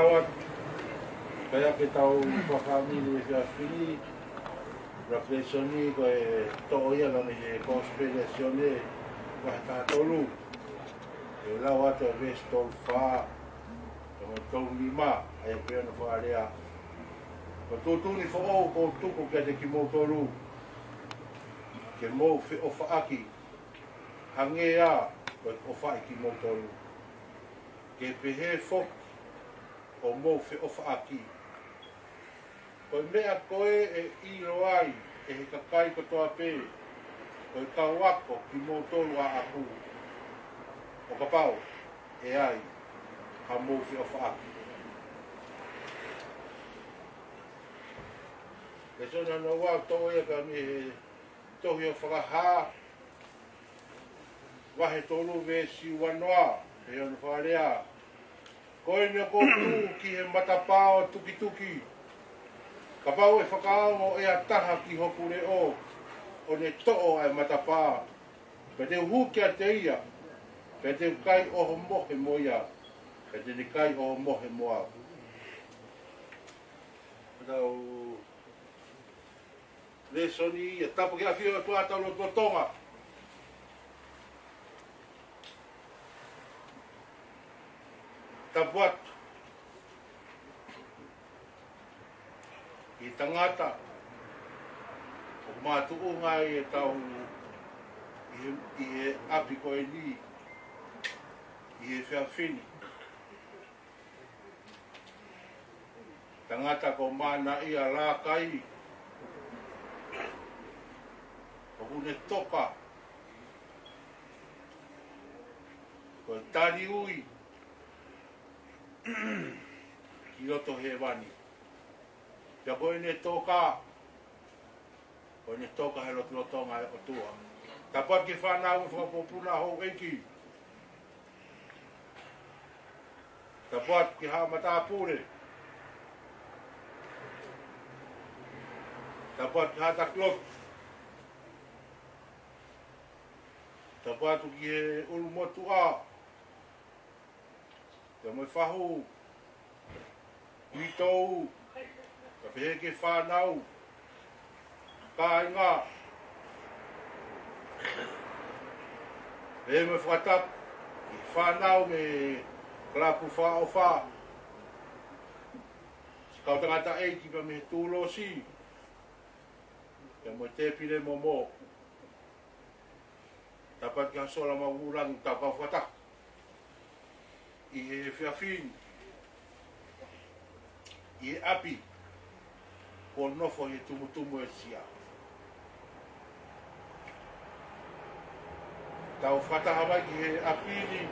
lawat. Kaya kita whakawhini e whiawhini. Reflexioni ko e to'oia lani e conspirazione wahe tātolu. E lawat e ves tol wha. E mo tol lima. Ai pēna whaarea. Ko tūtuni whaau ko tuku kia te ki mō tolu. Ke mō whi o whaaki. Hangea ko o whaaki mō tolu. Ke pehe fok o mō whi o whaaki. Ko mea koe e iro ai e he kakai ko toa pē. Ko e kawako ki mō tolu a aku. O ka pau e ai ha mō whi o whaaki. E sona no wau tō ea ka mi he tohi o whakaha. Wahe tolu ve si wanoa. E ono wharea. Koe ne ko tū ki he matapao tuki tuki. Ka pau e whakaongo e a taha ki hoku re o. O ne to'o ai matapā. Pe te hukia te ia. Pe te kai oho mohe mo ia. Pe te kai oho mohe moa. Tau... Le soni ia tapu ki a whio e puata lo totonga. Tapu atu. I tangata. O mātu unga i e tau i e api ko e ni. I e whiawhini. Tangata ko mana i a rā kai. O une toka. Ko e tari ui. Ki roto he wani. Pia koe ne toka. Koe ne toka he roto rotonga e o tua. Tapat ki whanau e whakapopuna hou eiki. Tapat ki hamata pure. Tapat ki hata klot. Tapatu ki he ulu motu a. Te moi whahu. Witou. Ka pehe ke whanau. Ka inga. Pehe moi whakatap. Ki whanau me klapu wha o wha. Kau tangata eiki pa me tūlo si. Te moi te pire momo. Dapat ka sola mawurang tau kau whatak. I he whiawhini. I he api. Ko nofo he tumutumu e sia. Tau whataha mai ki he api ni.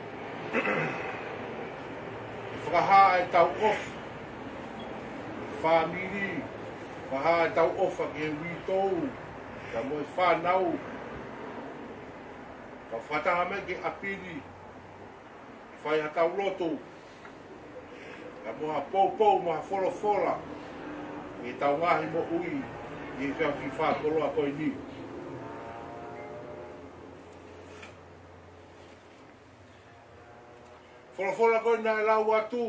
Whakaha e tau off. Whamiri. Whaha e tau ofa ki he witou. Ka moe whanau. Ka whataha mai ki apiri. Whai hatau loto. Ka moha pou moha wholofola. I tau ngahi mo ui. I whiawhi whakoloa koe ni. Wholofola koe na e lau atu.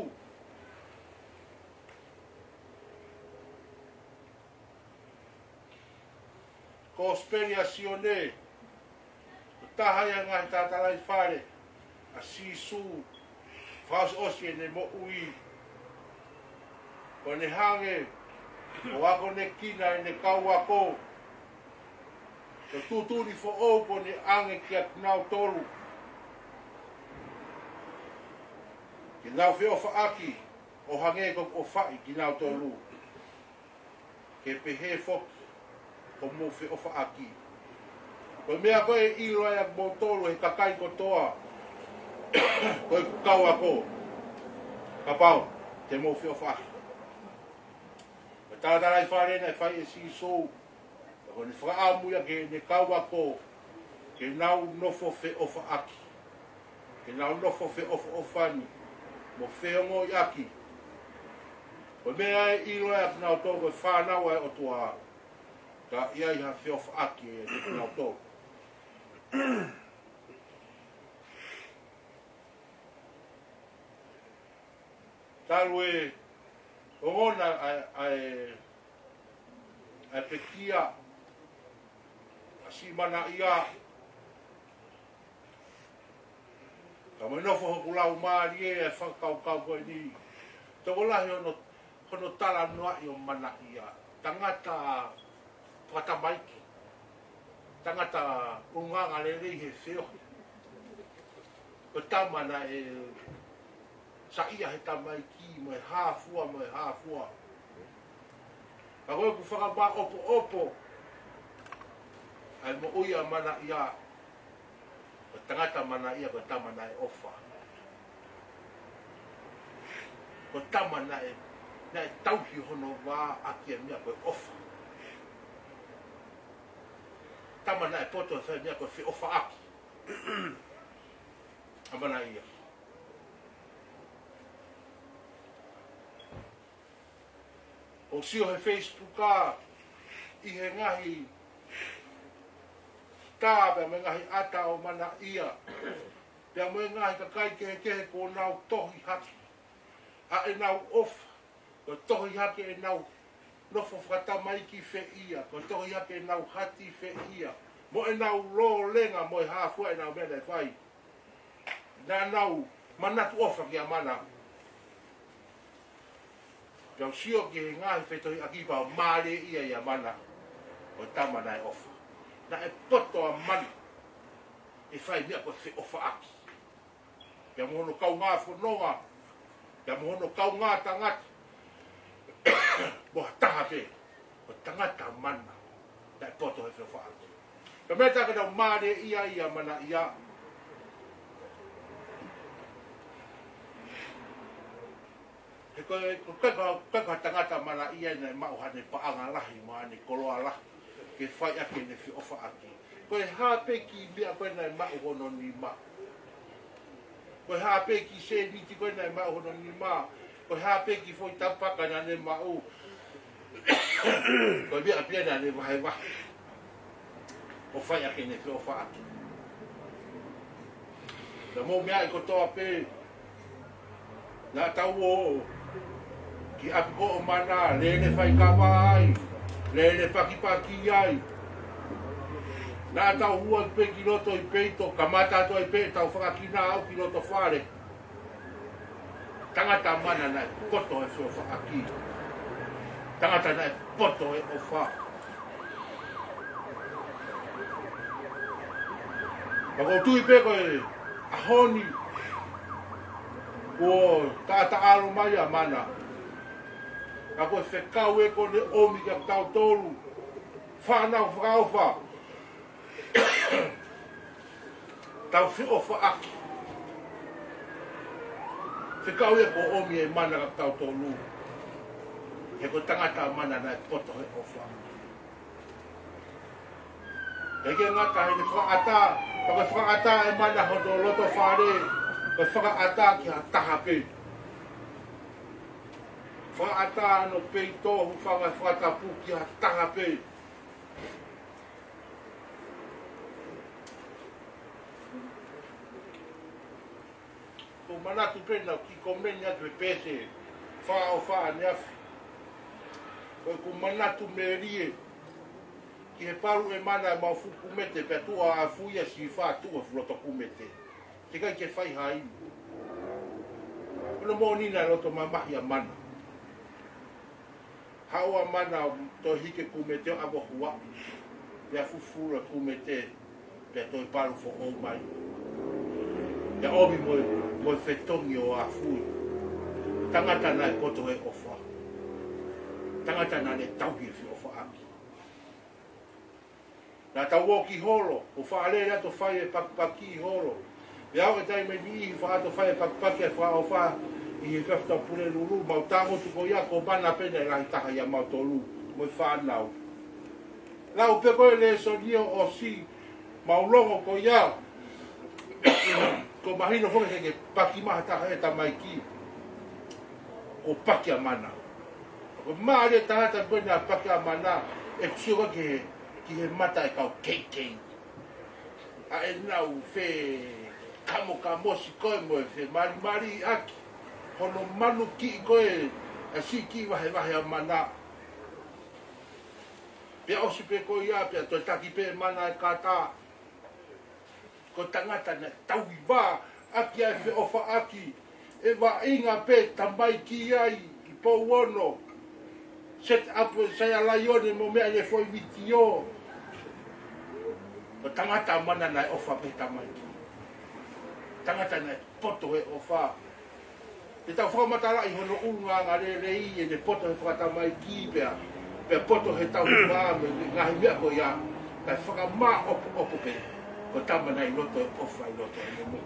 Ko speriazione. Taha ia ngai tātalai whare, a sisu, whaos osi e ne mo ui. Ko ne hange, o ako ne kina e ne kau ako. Ko tūturi fo o ko ne ange ki a knau tolu. Ki nau whio whaaki, o hange ko o whai ki nau tolu. Ke pehe foki, ko mo whio whaaki. Ko mea koe ilo ai a motolo he kakai kotoa. Koe kukau ako. Ka pau, te mo whio whaki. Ko tātarai wharena e whai e si sou. Ko ne whakaamuia ke ne kau ako. Ke nau nofo whi o whaaki. Ke nau nofo whi o whani. Mo whiongo i aki. Ko mea e ilo ai a knau tō koe whanau ai o tua. Ka ia i ha whio whaaki e ne knau tō. talu o ona ai pekia si mana ia ka mo no fo kulau mari e fa kau ko ni to la hono tala noa i o mana ia tangata patamaiki tangata unganga lele he feo ko tamana sa ia he tamaiki mo hafua ka ko ku faka ba opo ai mo uia mana ia ko tangata mana ia ko tamana e ofa ko tamana na tauhi hono wā aki mea koe ofa. Tamana e poto e whai mea koe whi ofa aki. Amana ia. O sio he Facebook a i he ngahi tā pia me ngahi ata o mana ia. Pia me ngahi ka kai kehe ko nau tohi haki. A e nau ofa. Ko tohi hake e nau nofo whakatamaiki whe ia. Ko tohi hake e nau hati whe ia. Mo e nau lo lenga mo e hafua e nau mena e whai. Nā nau manatu ofa ki a mana. Piau sio ki he ngahi whe tohi akipa o maare ia i a mana. O tamana e ofa. Na e poto a mani. E whai mea koe whe ofa aki. Pia mohono kau ngā whanonga. Pia mohono kau ngā tangati. Boa taha pe, o tangata mana, na e poto he whewha aki. Ka mea taka nau maare ia mana ia. He koe kaka tangata mana ia na e mau hane paanga lahi maa ne koloa lahi. Ke whai ake ne whiofa aki. Koe hape ki mea koe na e mau hono ni maa. Koe hape ki se niti koe na e mau hono ni maa. Ko hape ki foi tapaka na ne mau. Ko bia pia na ne vai va. O fai ake ne fo fa aki. Da mo mea ko to ape. Na tau o ki api ko o mana le ne fai ka vai. Le ne paki ai. Na tau hua pe ki loto I peito kamata to I pe tau fa ki na au ki loto fare. Tangata mana na poto e sofa aki. Tangata na poto e ofa. Pako tui pe koe ahoni. O tata alo mai a mana. Kako e whekau e kone omi ka tau tolu. Whanau whakauwha. Tau whi ofa aki. Whikau e ko omi e mana ka tau tolu. He ko tangata mana na e poto he ofa. He ke ngata he ne whakaata. Paka whakaata e mana hodo loto whare. Ka whakaata ki ha taha pe. Whakaata no peito hu whakatapu ki ha taha pe. Ko manatu pena ki komeni atu e pese wha o wha neafi. Ko manatu me rie ki he paru e mana e mau fukumete pe tua a fuia si wha tua fuloto kumete. Te kai ke whai hai. Kuna mo nina loto mamahi a mana. Haua mana to hike kumete o abo hua. Pea fufura kumete pe to i paru fo o mai. Ya obi mo fetongi o a fui. Tangata na e poto e ofa. Tangata na ne tauhi e fi ofa aki. Na tau o ki holo. O whaale ato whai e pakipaki holo. E au e tai me ni i wha ato whai e pakipaki e wha o wha i he whefta pune lulu. Mau tango tuko ia ko mana pene e lahi taha ia mau tolu. Mo i whanau. Lau pe koe le sonio o si. Mau longo ko ia. Ko mahino fo ke paki maha taha e tamaiki. Ko paki a mana. Ko maare tahata koe na paki a mana. E kusioka ki he mata e kau kei. A e nau fe kamo ka mosi koe mo e fe mari aki. hono manu ki koe e si ki wahe wahe a mana. Pea osi pe koe ia, pea toi taki pe mana e kata. Ko tangata ne taui wā, aki ai fe ofa aki. E wa inga pe tamai ki ai, i pou ono. Set up sai ala ione mo mea ne foi vitio. Ko tangata mana nai ofa pe tamai ki. Tangata nai poto e ofa. E tau whakamatara i hono unga ngā rei e ne poto he whakatamai ki pea. Pea poto he tau wā me ngahi mea ko ia. Kai whakamā opo pe. Ko tama nai loto e ofa i loto e mo.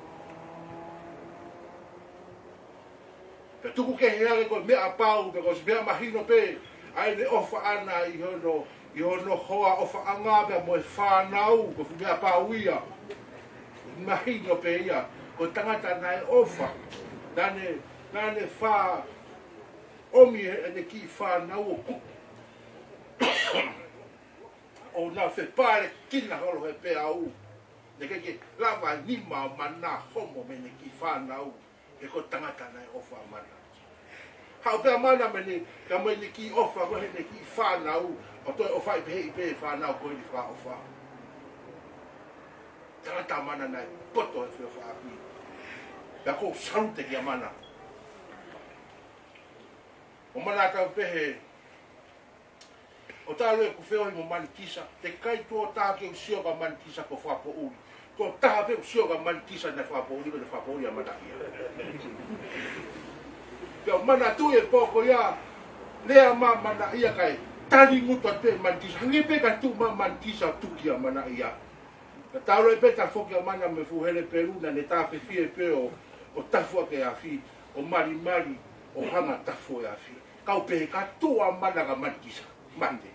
Pea tuku ke heare ko mea pau pe ko mea mahino pe. Ai ne ofa ana i hono hoa ofa anga pea mo e whanau. Ko mea pau ia. Mahino pe ia. Ko tangata nai ofa. Nane wha omi e ne ki whanau o ku. O nā whe pāre kina holo he pē au. Ne keke lawa nima o mana homo me ne ki whanau. E ko tangata nai ofa mana. Hau pēa mana me ne ka me ne ki ofa ko he ne ki whanau. O toi ofa i pehe i pehe whanau koe ni wha ofa. Tangata mana nai poto e whio wha api. Pea ko saute ki a mana. O mana tau pehe. O tālo e ku wheo i mo mani kisa. Te kai tō tā ke usio ka mani kisa ko whapo uri. Tō tā pe usio ka mani kisa na whapo uri ko na whapo uri a mana ia. Pea mana tu e pōko ia. Lea ma mana ia kai. Tani nguto te mani kisa. Hangi pe ka tu ma mani kisa tuki a mana ia. Ka tālo e pe ta whoki a mana me fuhere peruna ne tā pe fie pe o tafua ke a fi. O mari mari. O hanga tafua e a fi. Kau pe ka tu a mana ka mani kisa. Mande.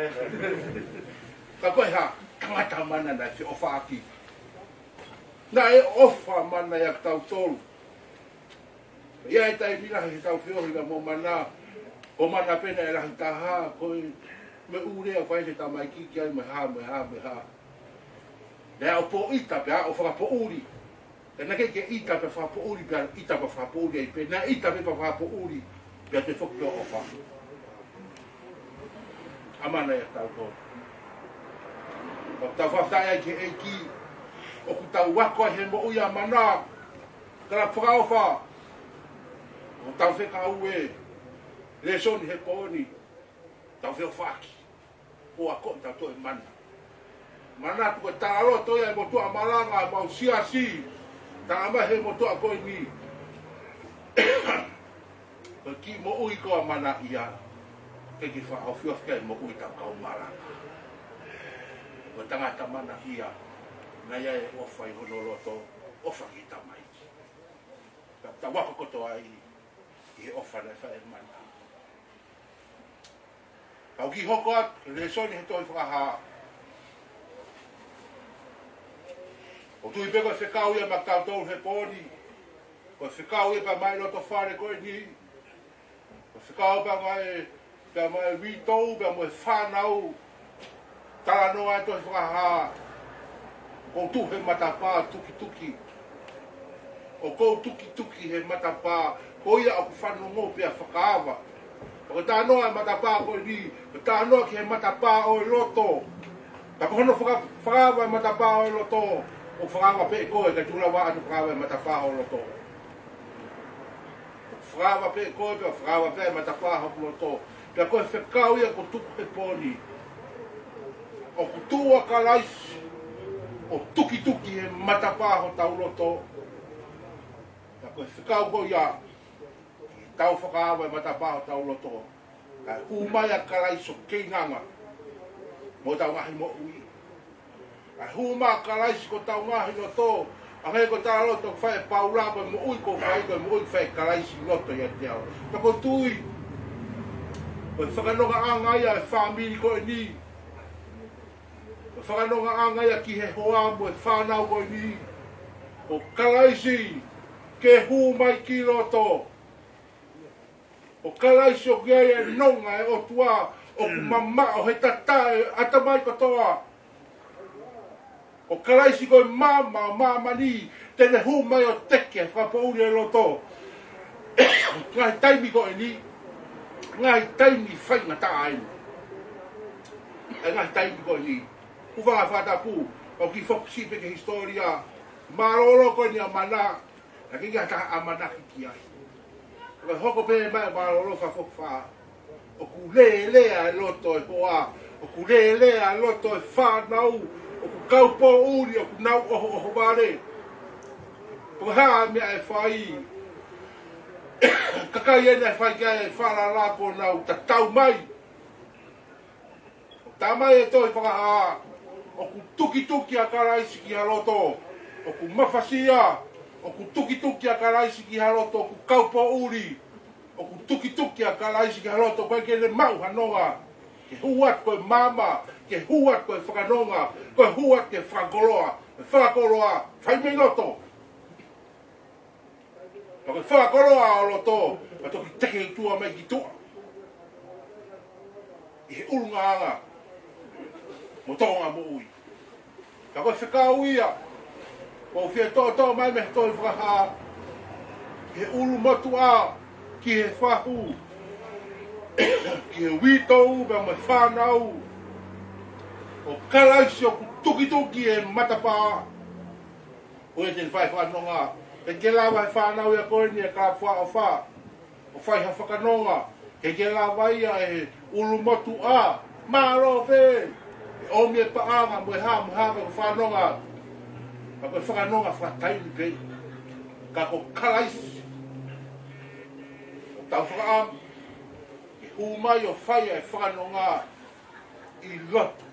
Ka koe ha, tangata mana nai whi ofa aki. Nā e ofa mana ia tau tolu. Ia e tai mina he tau whiohinga mo mana. O mana pena e rahi taha, koe me urea whai he tamai kiki ai me ha. Nea o po ita pia, o whakapo uri. E na ke ita pe whapo uri, pia ita pe whapo uri ai pe. Nea ita pe whapo uri, pia te whokio ofa. Amana ia tau tō. O tau whawhai ai ke eiki. O ku tau wako he mo ui a mana. Kara whakaofa. O tau wheka ue. Le soni he pōni. Tau wheo whaki. O a koi tau tō e mana. Mana tu e tāro tō ia mo tua maranga mau siasi. Tangama he mo tua koi ni. Ki mo ui ko a mana ia. Ke wha au whiofke mo ui tau kau maranga. O tangata mana ia, na ia e ofa i hono roto, ofa ki tamai. Ta wako koto ai, i ofa na whae mana. Kau ki hoko at, le soni he toi whakaha. O tui peko e whekau ia makau tau he pōni. Ko e whekau ia pa mai roto whare koe ni. Ko e whekau pa mai pea mai witou, pea mai whanau. Tala noa e toi whakaha. Kou tu he matapā tuki. O kou tuki he matapā. Ko ia aku whanu ngō pea whakaawa. O ka tā noa e matapā koe ni. O tā noa ki he matapā o e loto. Ta kohono whakaawa e matapā o e loto. O whakaawa pe koe, ka tūla wā atu whakaawa e matapā o loto. Whakaawa pe koe, pea whakaawa pe e matapā o loto. Pea koe whekau ia ko tuku he pōni. O kutua ka laisi. O tuki he matapā ho tau loto. Pea koe whekau ko ia. Tau whakaawa e matapā ho tau loto. Ka humaya ka laisi o keinanga. Mo tau ngahi mo ui. Ka huma ka laisi ko tau ngahi loto. Angai ko tau loto whae paulapa mo ui ko whae ko mo ui whae ka laisi loto ia te ao. Pea ko tui. O whakanonga angaia e whamiri ko e ni. O whakanonga angaia ki he hoa mo e whanau ko e ni. O kalaisi ke hu mai ki roto. O kalaisi o kia e nonga e o tua. O kumama o he tata e atamai katoa. O kalaisi ko e mama ni. Tene hu mai o teke whapauri e roto. Ngai taimi ko e ni. Ngai taimi whai ngata ai. Ngai taimi ko e ni. Kuwanga whatapu. O ki whakisi peke historia. Maroro ko ni a mana. Na ki ngata a mana ki ai. Ka hoko pe mai maroro whawhokwa. O ku le a loto e hoa. O ku le a loto e whanau. O ku kaupo uri. O ku nau oho ware. O haa mea e whai. Kakai ene e whai kia e whara lapo nau ta tau mai. O ta mai e toi whakaha. O ku tuki a karaisi ki haloto. O ku mawhasia. O ku tuki a karaisi ki haloto. O ku kaupo uri. O ku tuki a karaisi ki haloto. Koe ke ne mau hanonga. Ke huat koe mama. Ke huat koe whakanonga. Koe huat ke whakoloa. Whakoloa. Whai menoto. Koe whakoloa o loto. Ma toki teke tua mai ki tua. I he urunga anga. Mo tonga mo ui. Ka koe whekau ia. Ko whia tō mai me toi whakaha. Ki he uru motu a. Ki he whahu. Ki he witou. Me me whanau. O karaisi o ku tuki e matapa. O e te whai whanonga. E ke lawa he whanau ia koe ni e ka wha o wha. O whai ha whakanonga. Ke lawa ia e uru motu a. Maro pe. O me paanga mo e ha ko whanonga. Ka koe whakanonga whataini pe. Ka ko karaisi. O tau whakaam. Ke humai o whai e whanonga. I lotu.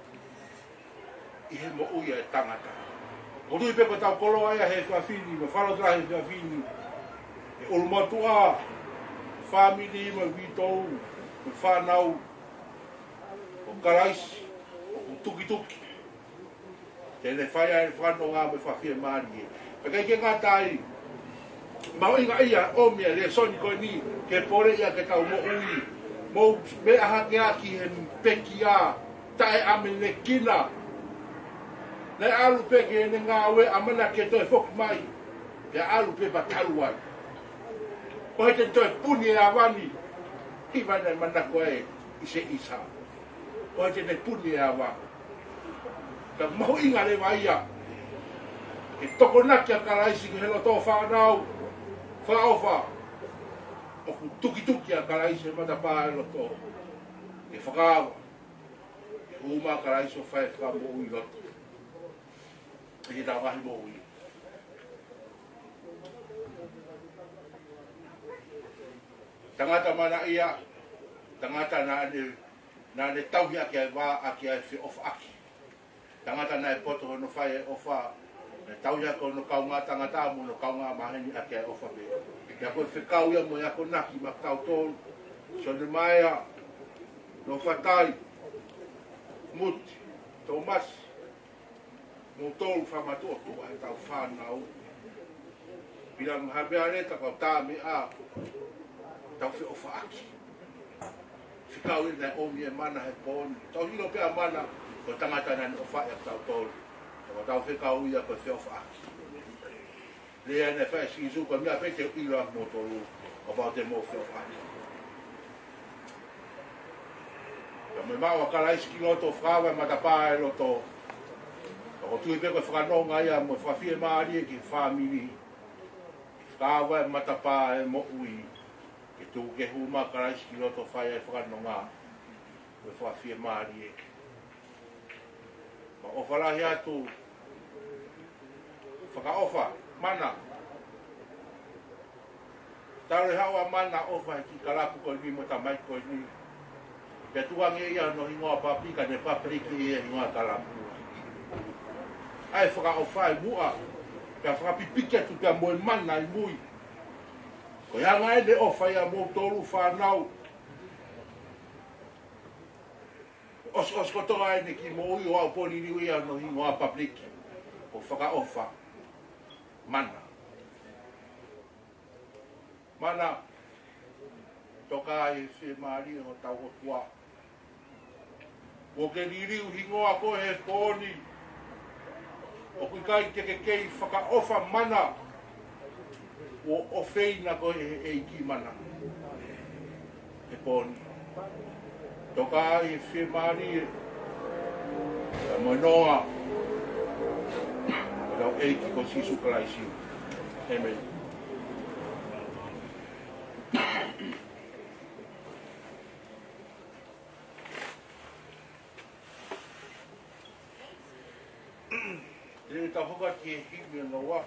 I he mo uia e tangata. O tui pepa tau koloa ia he whawhini. Me whalodra he whawhini. E uru motu a. Family me witou. Me whanau. O karaisi. Tuki. Tene whaia e whanonga me whawhia maari e. Pakai ke ngā tai. Mau inga ia o mea le soni koe ni. Ke pore ia ke tau mo ui. Mo me aha ke aki he peki a. Tae ame le kina. Le alu peke ne ngā ue amana ke toi whoki mai. Ke alu pe pataruai. O he te toi puni e awani. Iwa nei mana koe i se isa. O he te ne puni e awani. Ka mahu inga le waia. E toko naki a karaisi ki helo tō whanau. Whaofa. O ku tuki a karaisi e matapā helo tō. E whakaawa. E huma karaisi o whae whakamo ui loto. E he tā wahi mo ui. Tangata mana ia. Tangata na ne tauhi aki ai wā aki ai whi of aki. Tangata na e poto hono whai e ofa. Me tau ia ko no kaunga tangata mo no kaunga maheni ake e ofa be. Ia koe whikau ia mo ia ko naki ma tau tōru. So ne maia. No whatai. Muti. Tomas. Mo tōru whamatu o tua e tau whanau. Pina mhabea reta kau tā me a. Tau whi ofa aki. Whikau ia nei omi e mana he pōni. Tau hino pia mana. Ko tangata nani o whae a tau tōru. Ko tau whikau ia ko whiofa aki. Lea ne whae skizu ko mea pete o ira mo tōru. O wau te mō whiofa aki. Ka me maua karaiski loto whawa matapā e loto. Ko tui pe ko whakanonga ia mo whawhie maari e ki whamiri. Whawa e matapā e mo ui. Ke tū ke huma karaiski loto whae e whakanonga. Mo whawhie maari e. O whalahi atu whakaofa, mana. Tare hawa mana ofa ki kalapu koe ni mo tamai koe ni. Pe tuange ia no hingoa papika ne papriki ia hingoa kalapu. Ai whakaofa e mua. Pea whakapipiki atu pea moe mana i mui. Ko hanga e de ofa ia mo tolu whanau. Os kotoa e ne ki mo ui o au poni ni uia no hingoa papriki. O whakaofa. Mana. Mana. Toka e whi maari o tau o tua. O ke ririu hingoa ko he poni. O kui kai ke kei whakaofa mana. o feina ko e ki mana. E poni. Toka i whimani e monoa. Rau e ki ko sisu kalaisi. Amen. Ele tá hoga ki himi no wa.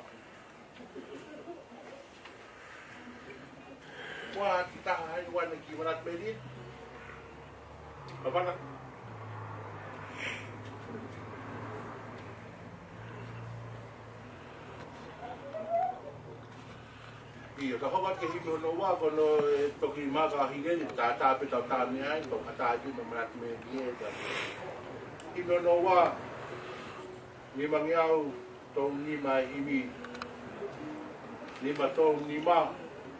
Wa kita ai wa na ki marat bedi. Apa nak? Iyo tá hoga ki himi no wa kono toki maga hige ta ta pe ta ni ai to ata ju no marat bedi ta. Himi no wa ni mangiau tong ni mai imi ni ma tong ni ma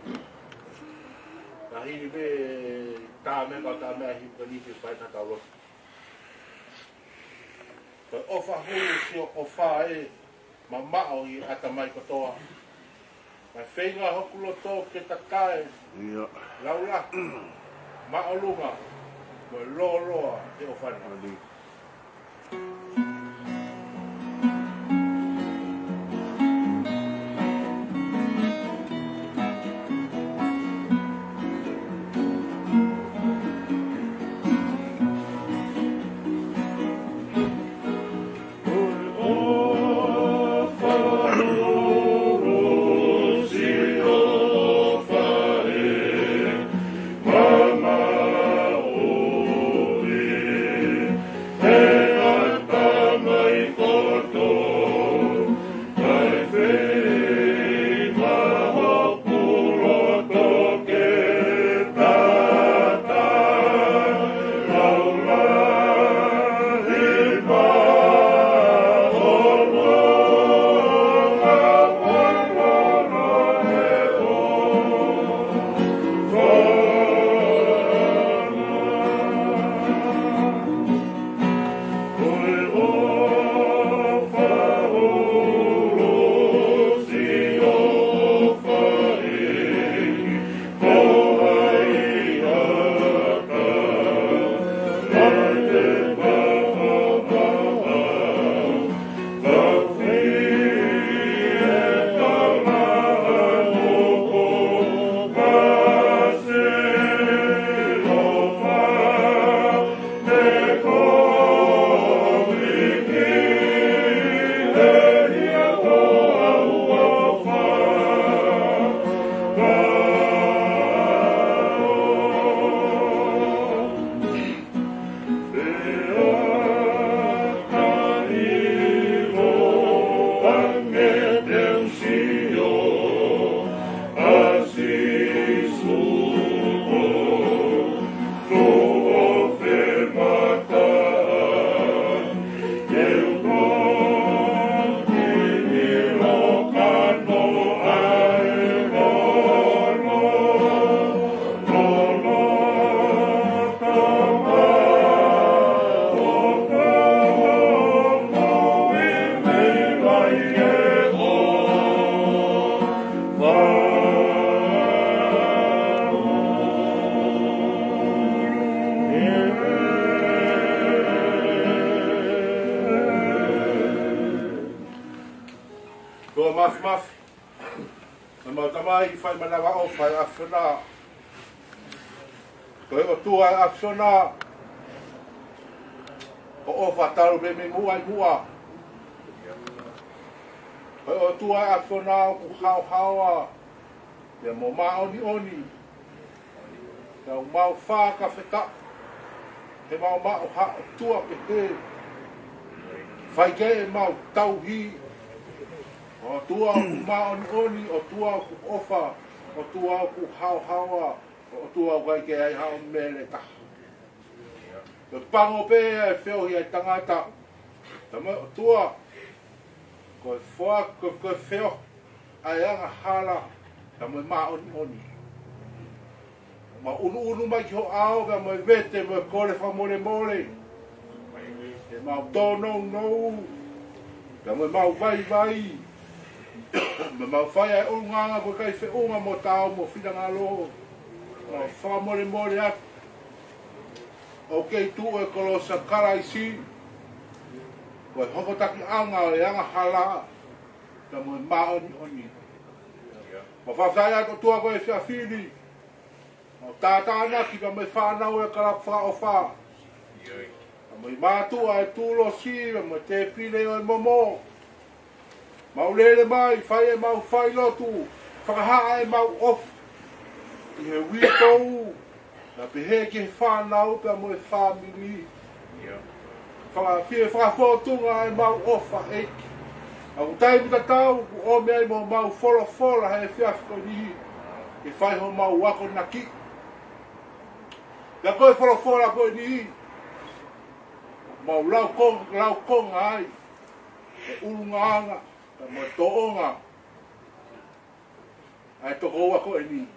ta hi be ta me hi ko ni te pai ta lo ko ofa hu so ofa e mama o i ata mai ko toa ma feinga hokulo to ke ta kai
ia
laula ma o lunga mo lo lo e ofa ni Sona o fatalo be me mua mua o tua a sona ku hawa ya mo ma oni ya mau fa ka feka he mau ma ha tua pe te fai ke mau tau hi o tua ma oni o tua ku ofa o tua ku hawa o tua vai ke ai ha mele ta o pango pe e feo hi tangata tama tua ko foa ko feo ai anga hala tama ma oni ma unu mai ho ao ga mai vete mo kole fa mole e ma tono no tama ma vai Me mau whai ai urunganga koe kai whi unga mo tau mo whina lo. Mo whamore more atu. O kei tu e kolo sa karaisi. Koe hokotaki anga o e anga hala. Ta mo e maoni oni. Mo whawhai atu tua koe whia whini. Mo tātāna ki ka me whanau e karap wha o wha. Mo i mātua e tūlo si, mo te pile o e momo. Mau lele mai, whai e mau whai lotu. Whakahaa e mau off. I he witou. Na pehe ki he whanau pia mo e whamili. Whakawhotunga e mau off a eiki. Au taimi ta tau, o mea i mo mau whola he whiafiko nihi. I whai ho mau wako naki. Ia koe whola koe nihi. Mau lau konga ai. E urungaanga. Mo toonga. Ai toko wako e ni.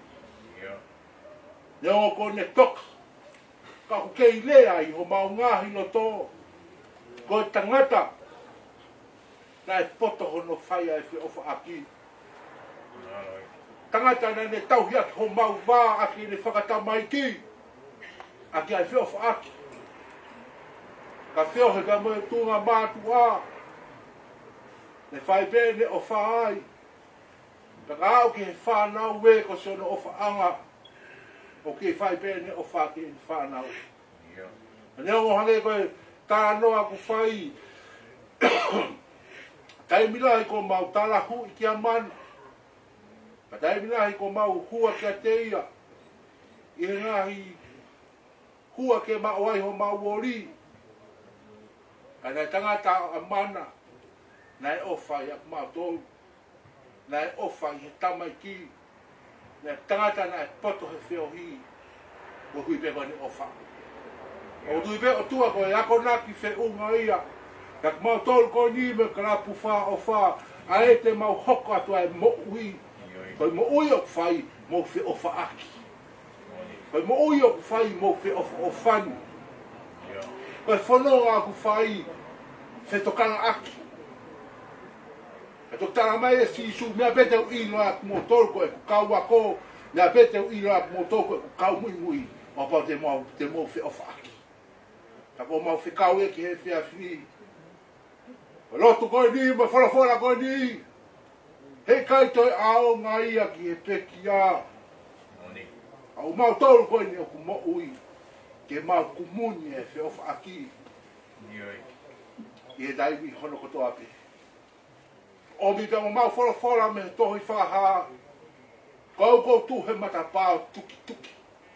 Neo ko ne toka. Ka ku kei lea i ho mau ngahi no to. Ko tangata. Na e poto hono whai ai fi ofa aki. Tangata na ne tau hiat ho mau wā aki ne whakatamai ki. Aki ai fi ofa aki. Ka whiohe ka mo e tunga mātu a. Ne whai bene o whaai. Taka au ki he whanau we ko sono o whaanga. O ki whai bene o whaaki e whanau. Nea mo hange koe tā noa ku whai. Tai milahi ko mau tala hu i kia mana. Tai milahi ko mau hua kia teia. I he ngahi hua ke mau ai ho mau wori. Kana tangata a mana. Nai ofa i ak mātou. Nai ofa i he tamai ki. Nai tangata nai poto he whiohi. O hui pe ni ofa. O tui pe o tua koe ako naki whi unga ia. Kak mātou ko ni me karapu wha o wha. A e te mau hoko atu ai mo ui. Koe mo ui o whai mo whi ofa aki. Koe mo ui o whai mo whi ofa o whani. Koe whanonga aku whai. Whi tokana aki. E tok tala mai e si su mea bete u ino ak mo tolko e kukau ako. Mea bete u ino ak mo tolko e kukau mui mui. O pao te mo whi ofa aki. Tako mau whi kau e ki he whia whini. O lotu koe ni, ma whora koe ni. He kai toi ao ngai a ki he peki a. Au mau tolu koe ni o ku mo ui. Ke mau kumuni e whi ofa aki. I he daiwi hono kotoa pe. O mi te mau whora me tohi whaha. Kau tu he matapao tuki tuki.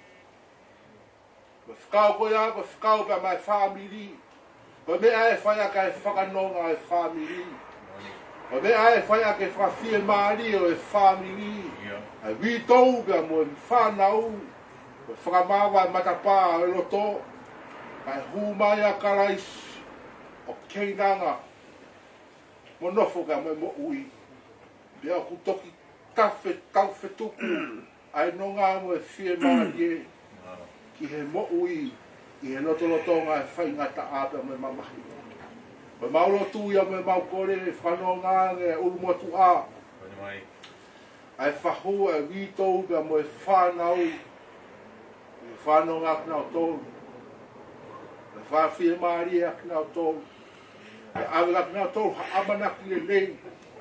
Ko whakau koe a, ko whakau pa mai whamiri. Ko mea e whaia ka e whakanonga e whamiri. Ko mea e whaia ka e whawhie maari o e whamiri. Ai witou pia mo e whanau. Ko whakamawa e matapā e loto. Ai humai a karais. O keinanga. Mo nofo ka mo ui. Pia ku toki tawhe tuku. Ai nonga mo e whie maari e. Ki he mo ui. I he lotonga e whai ngata ape me mamahi. Me maulo tu ia me mau kore e whanonga e urumotu a. Ai whahu e witou pia mo e whanau. E whanonga kina o tolu. E whawhie maari e kina o tolu. E awela kina o tolu ha amanaki le lei.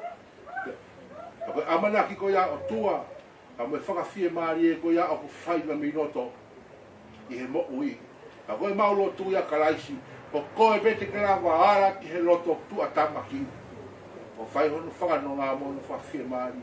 E amanaki ko ia o tua. Ka mo e whakawhie maari e ko ia o ku whai na minoto. I he mo ui. Ka koe maulo tu ia karaisi. Ko koe bete kera waara ki he loto tu atamaki. O whai honu whakanonga mo no whawhie maari.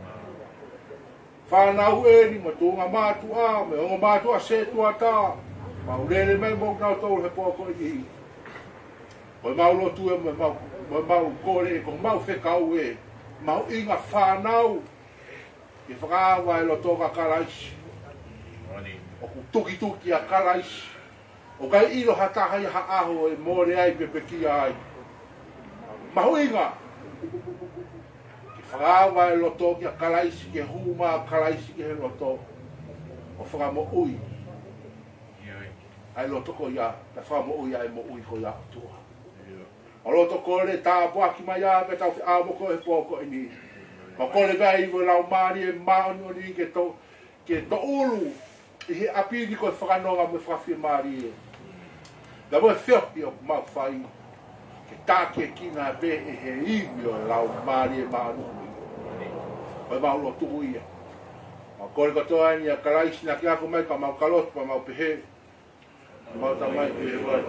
Whanau e ni ma tūnga mātua. Me ongo mātua se tua tā. Mau lele mai mok nao tōru he pōko i hi. Koe maulo tu e me mau kore e ko mau whekau e. Mau inga whanau. Ke whakaawa e loto ka karaisi. O ku tuki a karaisi. O kai ilo hatahai ha aho e more ai pepeki ai. Mahu inga. Ki whakawa e loto ki a karaisi, ke huma a karaisi ki he loto. O whakamo ui. Ai loto ko ia, ta whakamo ui ai mo ui ko ia tua. O lo to ko le ta po ki mai a pe ta a mo ko e po ko ni. O ko le vai vo la mari e ma no ni ke to ulu i api ni ko fa no ga me fa fi mari. Da mo fio io ma fai ke ta ke ki na be e he i o la mari e ma no ni. O ma lo tu ia. O ko le ko to ai a kalai sina ki a ko mai ka ma kalot pa ma pe he. Ma ta mai pe vai.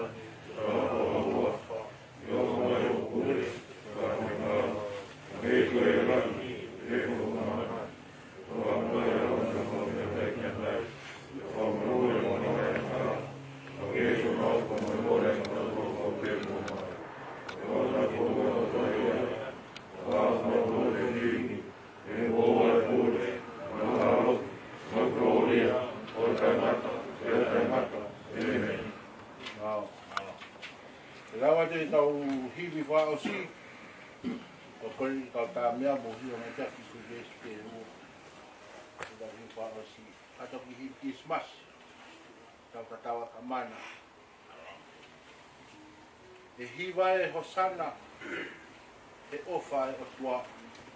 Lawa te tau hiwi wha o si, o koni tau tā mea mo hi o mai taki ku vesi te ua. Te tau hiwi wha o si, ato ki hiwi Christmas, tau katawa ka mana. E hiwa e hosana, e ofa e o tua.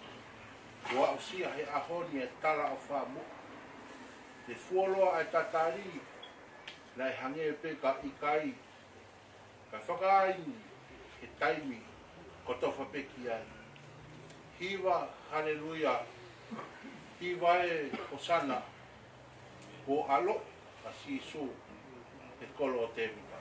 Ua o si he ahoni e tala o wha mo. Te fuoloa e tatari, na e hange e pe ka ikai. Ka whakaaini e taimi ko tofa peki ai. Hiwa, haleluia, hiwa e hosana, o alo, a sisu, e kolo o te mita.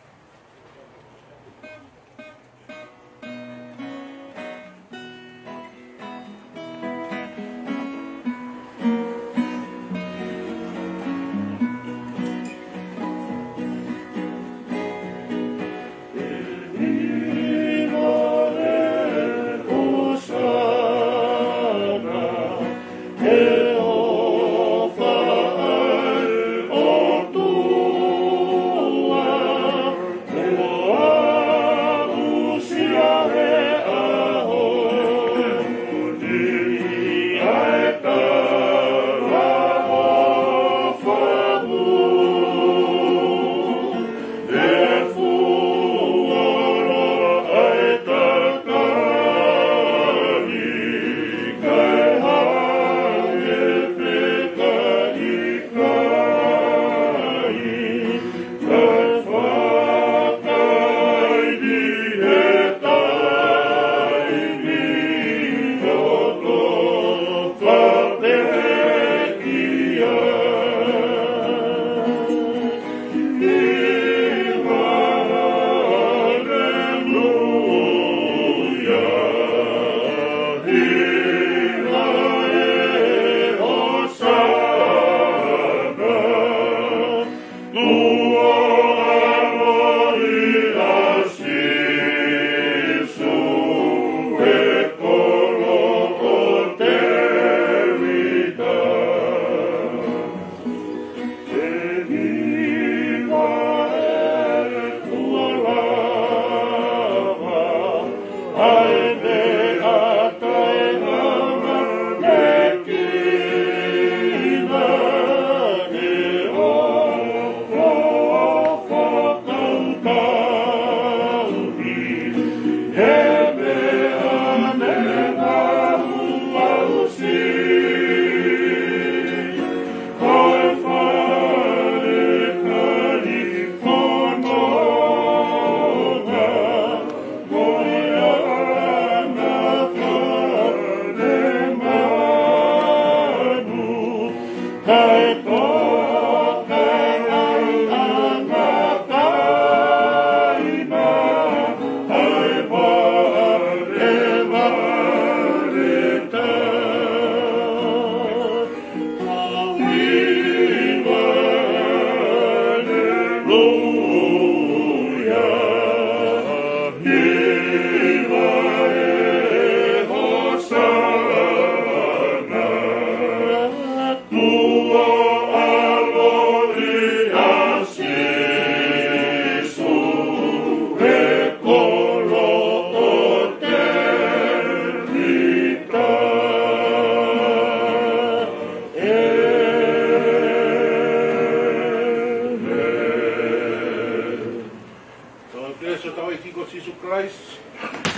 Jesus Christ.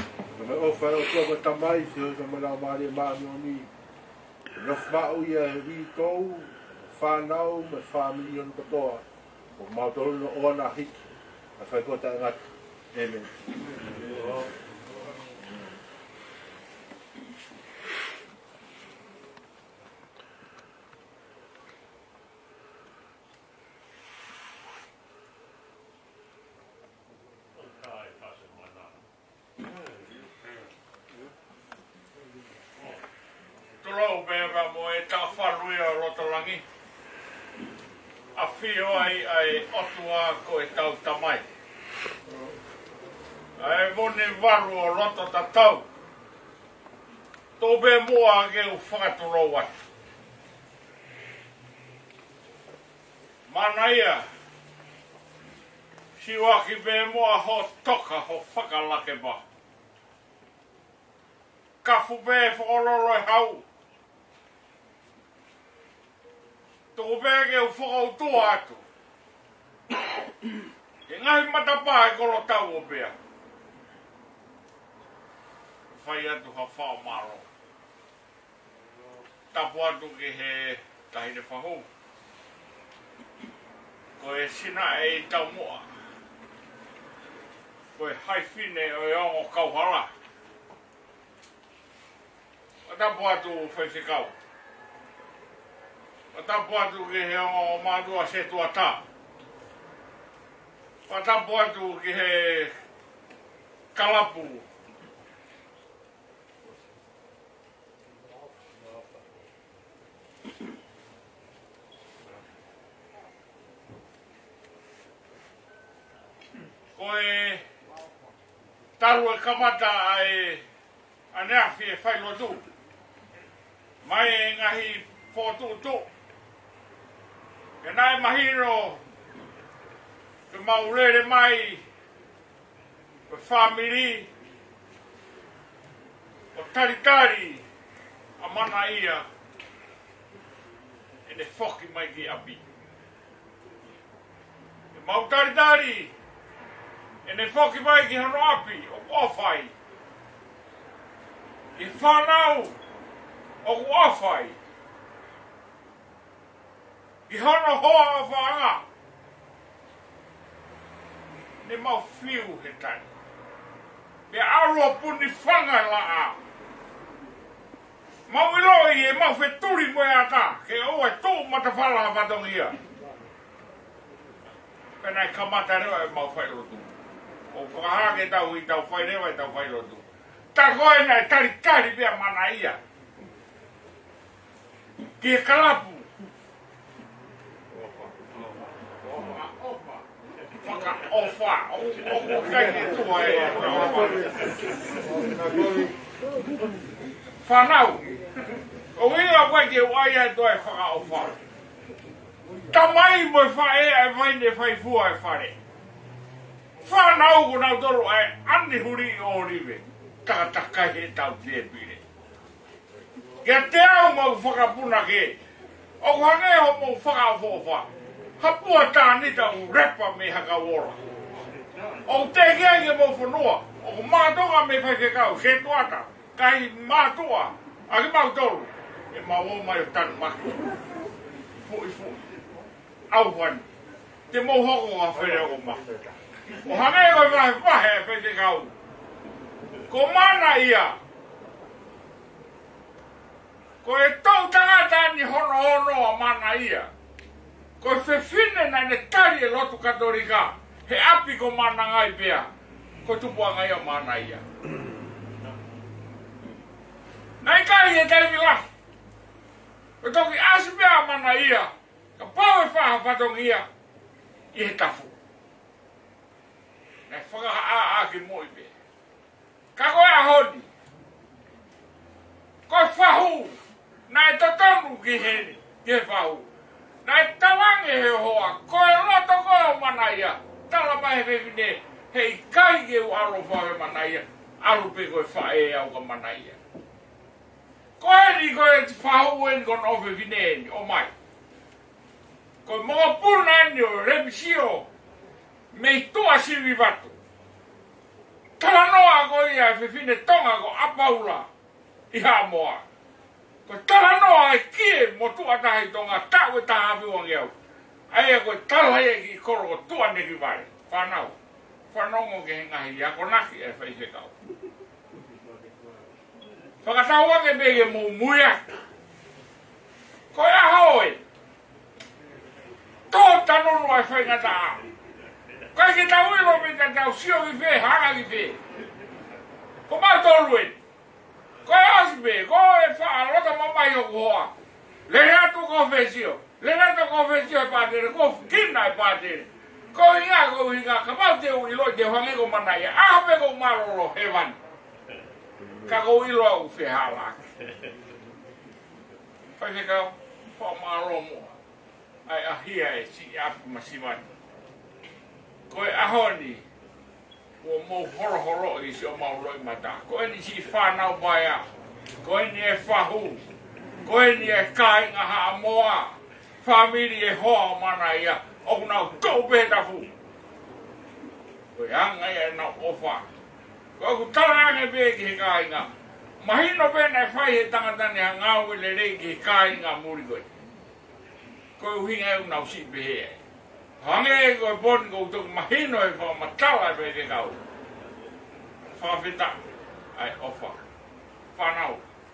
me ofa o tua tamai se o me la mari ma ni no fa o ia ri tou fa nau me family on kotoa o ma to no ona hik a fa ko ta ngat amen
Tolo beba mo e ta wharui o Rotorangi. A whio ai otua ko e tau tamai. Ai mone waru o roto ta tau. Tō be moa ge u whakatoro wat. Mana ia. Si waki be moa ho toka ho whakalake ba. Kafu be whakororo e hau. Tō bēge u whakautua atu. E ngahi matapā e koro tau o bea. Whai atu ha whao maro. Tapu atu ki he tahine whahu. Ko e sina e tau mua. Ko e hai whine o e ongo kauhara. Tapu atu whaiwhikau. Tapu atu ki he o mātua se tua tā. Tapu atu ki he kalapu. Ko e taru e kamata ai aneafi e whailo tu. Mai e ngahi pōtu tu. E nai mahiro ke maurere mai ke whamiri o taritari a mana ia e ne whoki mai ki api. E mau taritari e ne whoki mai ki hano api o ofai. E whanau o ofai. I hono hoa o whaanga. Ne mau whiu he tai. Me arua puni whanga la a. Mau ilo i e mau wheturi moe a ta. Ke o e tō matawhala ha whatongi ia. Pena i kamata rewa e mau whairotu. O whakahake tau i tau whairewa i tau whairotu. Ta koe nei tari pia mana ia. Ki e kalapu. Whaka ofa, o kaike tua e whanau. O ia wake wai e toi whaka ofa. Tamai mo whae e waine whai fua e whare. Whanau ko nau toro e ane huri o rive. Taka he tau te pire. Kia te au mo whakapuna ke. O hange ho mo whaka ofa. Hapua tānita o repa me haka ora. O te kiange mo whanua. O mātoa me whaikekau. Se tuata. Kai mātoa. Aki mau toru. E mau o mai o tanu maki. Fui. Au wani. Te mo hoko a where o ma. O hange o wahe e whaikekau. Ko mana ia. Ko e tau tangata ni hono a mana ia. Ko e whewhine na ne tari e lotu katorika. He api ko mana ngai pia. Ko tupua ngai o mana ia. Nai kai e tari lahi. Ko toki asi pia mana ia. Ka pau e whaha whatongi ia. I he tafu. Nai whakaha a ki moi pia. Ka koe a honi. Ko e whahu. Nai totonu ki he whahu. Nai tawange he hoa, koe roto koe manaia. Tala mai he vine, hei kai ke u aro whawe manaia. Aro pe koe whae au ka manaia. Koe ni koe whahu en kon ofe vine eni, o mai. Koe mga puna eni o remisio, mei tua sivi watu. tala noa ko ia e fine tonga ko apaula i hamoa. Ko tala noa e kie mo tua tahi tonga tau e taha viwangi au. Aia ko tala e ki koro ko tua neki vare. Whanau. Whanongo ke ngahi ia ko naki e whaise kau. Whakatau ake bege mo muia. Ko ia hoi. Tō tanonu ai whaingata a. Kai ke tau ilo me ka tau sio ki whe, hanga ki whe. Ko mau tolu e. Ko e asipe, ko e wha lota mamai o kohoa. Le atu ko whe sio. Le atu ko whe sio e pātere, ko kina e pātere. Ko inga ko inga, ka mau te u ilo te whange ko manai. Ahape ko maroro hewan. Ka ko ilo au whe halaki. Pai se kau, wha maroro mua. Ai ahia e si apu masimani. Koe ahoni, o mo horo i si o mauroi mata. Koe ni si whanau baia. Koe ni e whahu. Koe ni e kai ngaha amoa. Famili e hoa o mana ia. O nau kou pētafu. Koe anga ia nau ofa. Koe ku tala ange pē ki he kai ngā. Mahino pēna e whai he tangatane ha ngāu le rei ki he kai ngā muri koe. Koe uhinga e unau si pehe e. Hange koe poni kou tuku mahino e wha matala e peke kau. Whawhita ai ofa. Whanau.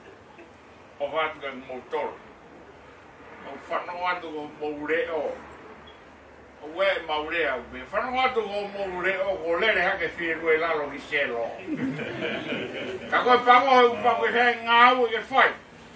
Ofa atu kai motoro. Whanau atu ko moureo. Owe maureo pe. Whanau atu ko moureo ko lere hake whirue lalo ki selo. Ka koe pango he upango he ngāu e ke whai.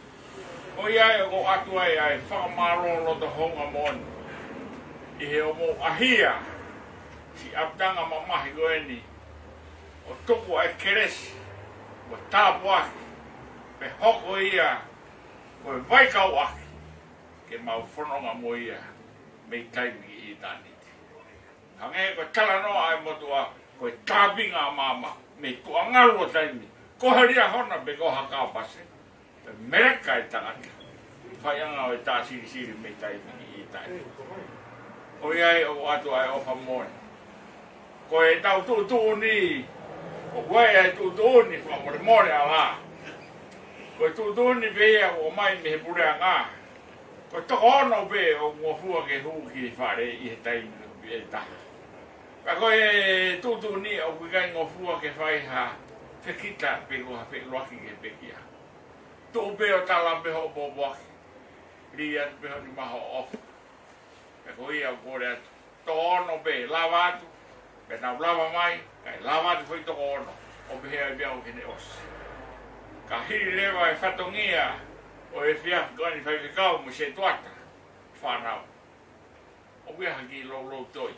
O ia e ko atu ai whakamaro lo to honga moni. I he omo ahia si aptanga mamahi goeni o tuku ai keresi o tāpu aki pe hoko ia koe waikau aki ke mau whanonga mo ia mei taimi i tāniti. Hange koe tala noa ai motua koe tāpinga mama mei tua ngalu o taimi ko haria hona pe ko haka pase pe mereka i tangata whaianga o e tā siri mei taimi i tāniti. O iai o atu ai ofa moni. Ko e tau tu ni, o koe ai tu ni whamore more ala. Ko e tu ni pēia o mai me he purea ngā. Ko toko ono pē o ngofua ke huki whare i he taimi e taha. Ka ko e tu ni o kukai ngofua ke whai ha whekita pe ko ha whekiloaki ke pekia. Tu pē o tala pe ho boboaki. Ria pe ho ni maho ofa. Ko ia kore atu. Toko ono pe, lava atu. Pe nau lava mai, kai lava atu foi toko ono. O pe hea biao kene osi. Ka hiri lewa e whatongia o e whiafi koani whaiwhikau mo se tuata. Whanau. O pia haki lo toi.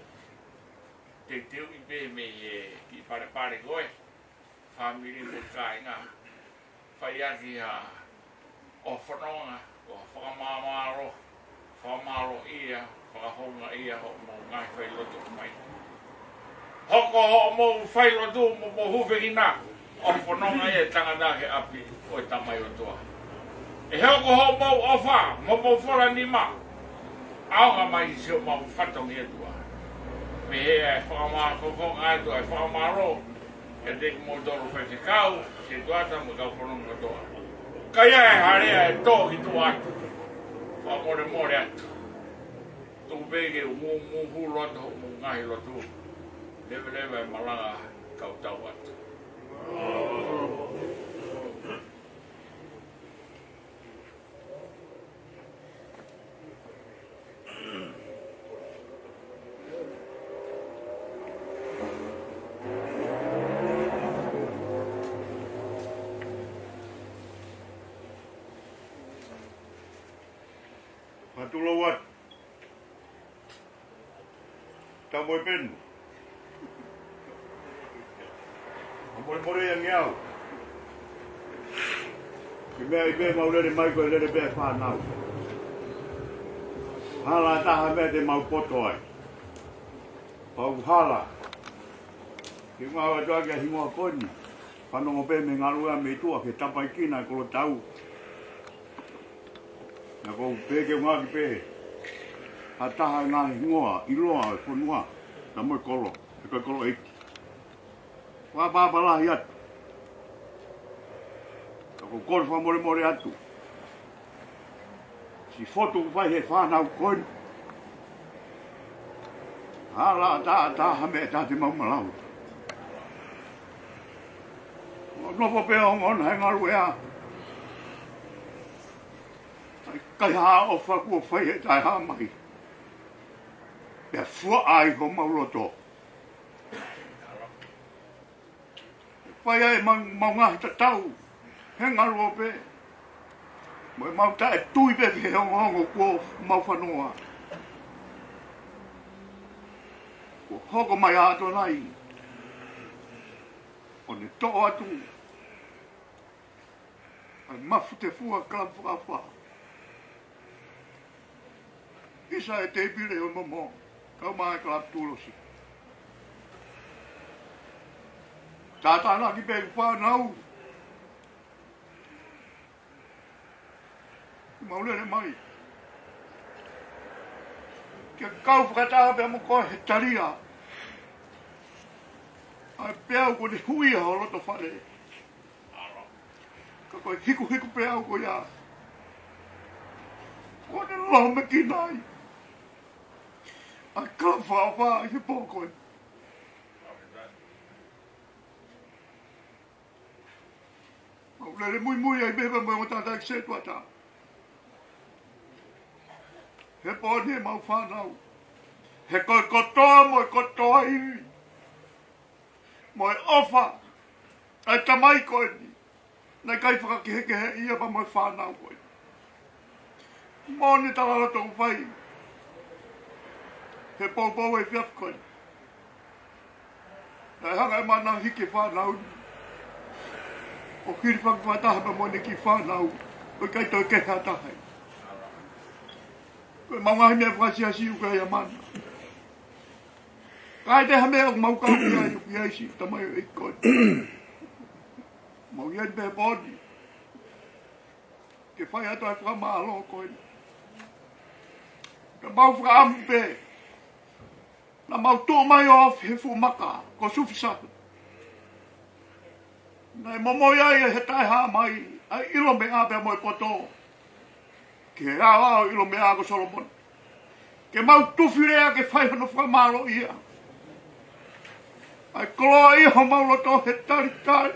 Te teo i pe me ki pare koe. Whamiri mo kai ngā. Whaiaki ha o whanonga, o whakamamaro. Whamaro ia. Whakahonga ia ho mo ngai whailoto mai. Hoko ho mo whailoto mo huvekina. O whanonga ia tangata he api o e tamai o toa. E hoko ho mo ofa, mo whora nima. Aonga mai si o mau whatongi e tua. Me hea e whakamaro atu e whakamaro. E teki mo toro whaitekau, se tuata mo kau whanonga toa. Kaia e harea e tō ki tu atu. Whamore atu. Tu pege mu loto mu ngahi loto. Leve e malanga kau tau atu.
Patulawat. Tamoy pen. Amor yang yau. Ibe mau le mai ko le be fa na. Hala ta ha be de mau potoi. Pau hala. Ki mau do ga himo koni. Pano mo pe me ngalua me tua ke tapai kina ko tau. Na ko pe ke ngā ki pe. Hataha ngā ngoa, iloa, whanua, na moi kolo, e koe kolo eki.
wababalahi atu. Ko kol fa more more atu. Si foto vai he whanau koin. Hala ta hame ta te maumalau. Nopo pe on hai ngaru ea. Kai ha o whaku whai he tai ha mai. Pea fua ai ko mauloto. Whai ai maungahi ta tau. He ngaru o pe. Moi mau ta e tui pe ke hongo ko mau whanua. Ko hoko mai ato nai. O ne to'o atu. Ai mafu te fua kalafu. Isa e te pire o momo. Kau mai kalafu tulosi. Tata na ki pe whanau. Maulere mai. Ke kau whakataha pe mo koe he taria. Ai peau ko ni hui a holoto whare. Ka koe hiku peau ko ia. Ko ne lau me ki nai. Ai ka whawha i he pōkoe. Maulere mui ai beba mo tata ki se tuata. He pōni e mau whanau. He koe kotoa mo e kotoa iwi. Mo e ofa. Ai tamai koe ni. Nei kai whakakiheke he ia pa mo e whanau koe. Mo ni talala tōku whai. He pōpō e whiaf koe. Nei hanga e mana hiki whanau. O kiri whakawataha pa mo ni ki whanau. O kai tō keha tahai. Koe maungahi mea whakasiasi uka ia mana. Kai te hamea o mau kau ia i uki aisi, tamai o ikoi. Mau iai pe pōni. Ke whai ato ai whakamaalo koe. Ka mau whakaamu pe. Na mau tō mai of he fumaka, ko sufisapu. Nei momo iai e he tai haa mai, ai ilo me ape mo i poto. Ke rāwao ilo me ako Solomon. Ke mau tuwhirea ke whaihano whamaro ia. Ai koloa iho mauloto he tari.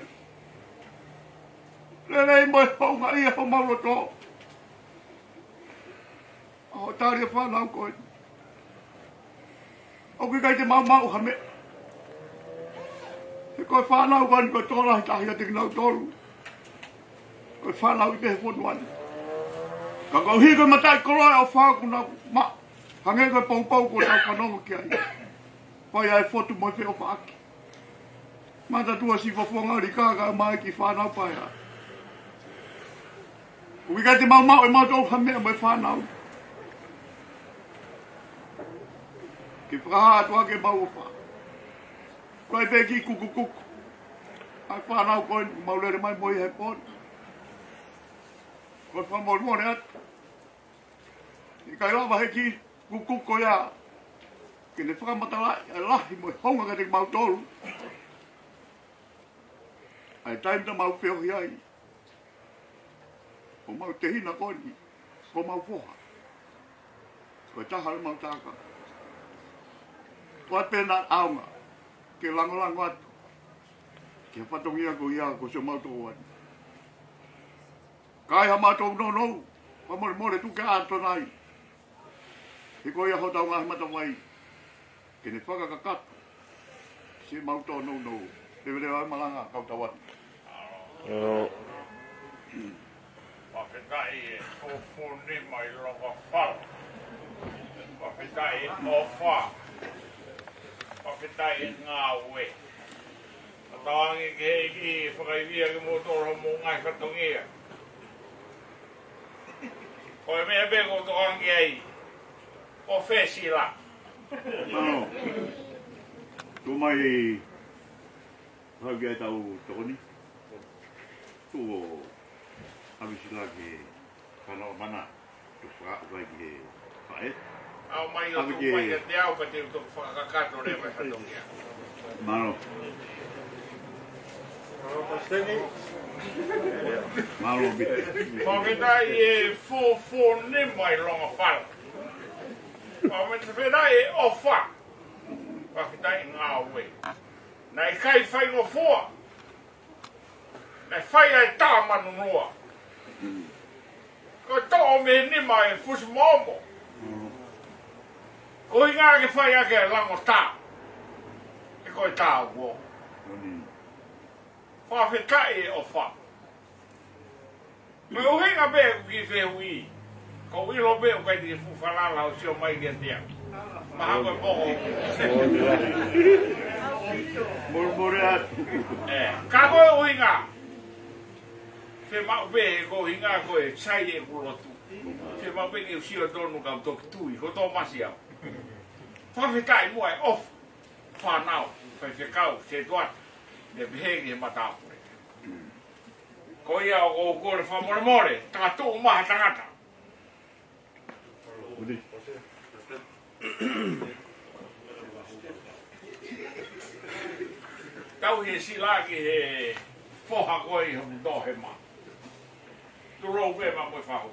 Lelei mo e honga iho mauloto. Aho tari e whanau koe. Oki kai te mau hame. He koe whanau koe koe tōra he tahi a te kinau tolu. Koe whanau i pehe whonuani. Ka kau hi koe matai koloa o whakuna ma. Hange koe pau koe tau kanongo ki ai. Pai ai fotu mo i wheo whaaki. Mata tua si whafuanga ri kāka mai ki whanau pai a. Ui kai te mau e mau tau hamea mo i whanau. Ki whakaha atua ke mau o wha. Koe pe ki kuku. Ai whanau koe maulere mai mo i he pōni. Koe whamormore atu. I kai lawa he ki kukuko ia. Ke ne whakamatala ai lahi mo i honga ka te mau tolu. Ai taim ta mau peo hiai. O mau te hina koni. Ko mau poha. Ko taha le mau taka. Ko pena aunga. Ke lango atu. Ke whatongia ko ia ko se mau tō atu. Kai ha mātou no. Pamore tu ke ato nai. He ko ia hotau ngahi matawai. Ke ne whakakakatu. Se mau tō no. Te ai malanga kau tawat.
Whakatai e tōwhone mai ronga whara. Whakatai e o wha. Whakatai e ngā ue. Tawangi ke heki whakaiwia ke mōtoro mō ngai whatongia. Koe mea beko tawangi ai. O whesila.
Ano. Tu mai hau kia tau tokoni. Tu habisila ke whanau mana. Tu whakaupai ki he whae.
Au mai o tu mai te au pa te whakakato re mai whatongia.
Mano. Malo bi.
Pawhitai e fō ne mai longa whala. Pawhitai e ofa. Pawhitai ngā ue. Nei kai whai no fua. Nei whai ai tā manu noa. Ko tō me ne mai fusi momo. Ko i ngā ke whai ake lango tā. E koe tā uo. Pawhitai e ofa. Me o hinga be ki fe hui. Ko ilo be o kai di fufalala o sio mai ki atia. Maha koe poho.
Murmure atu.
Ka koe o hinga. Fe mau be ko hinga koe chai e kulotu. Fe mau be ki o sio tonu ka toki tui. Ko tō masi au. Whawhitai mua e off. Whanau. Whawhikau se tuat. Ne bihengi he matapure. Ko ia o kore whamoremore, taka tō maha tangata.
Udi.
Tau he silaki he whoha koe i honu tō he ma. Tu rou pe ma koe whahu.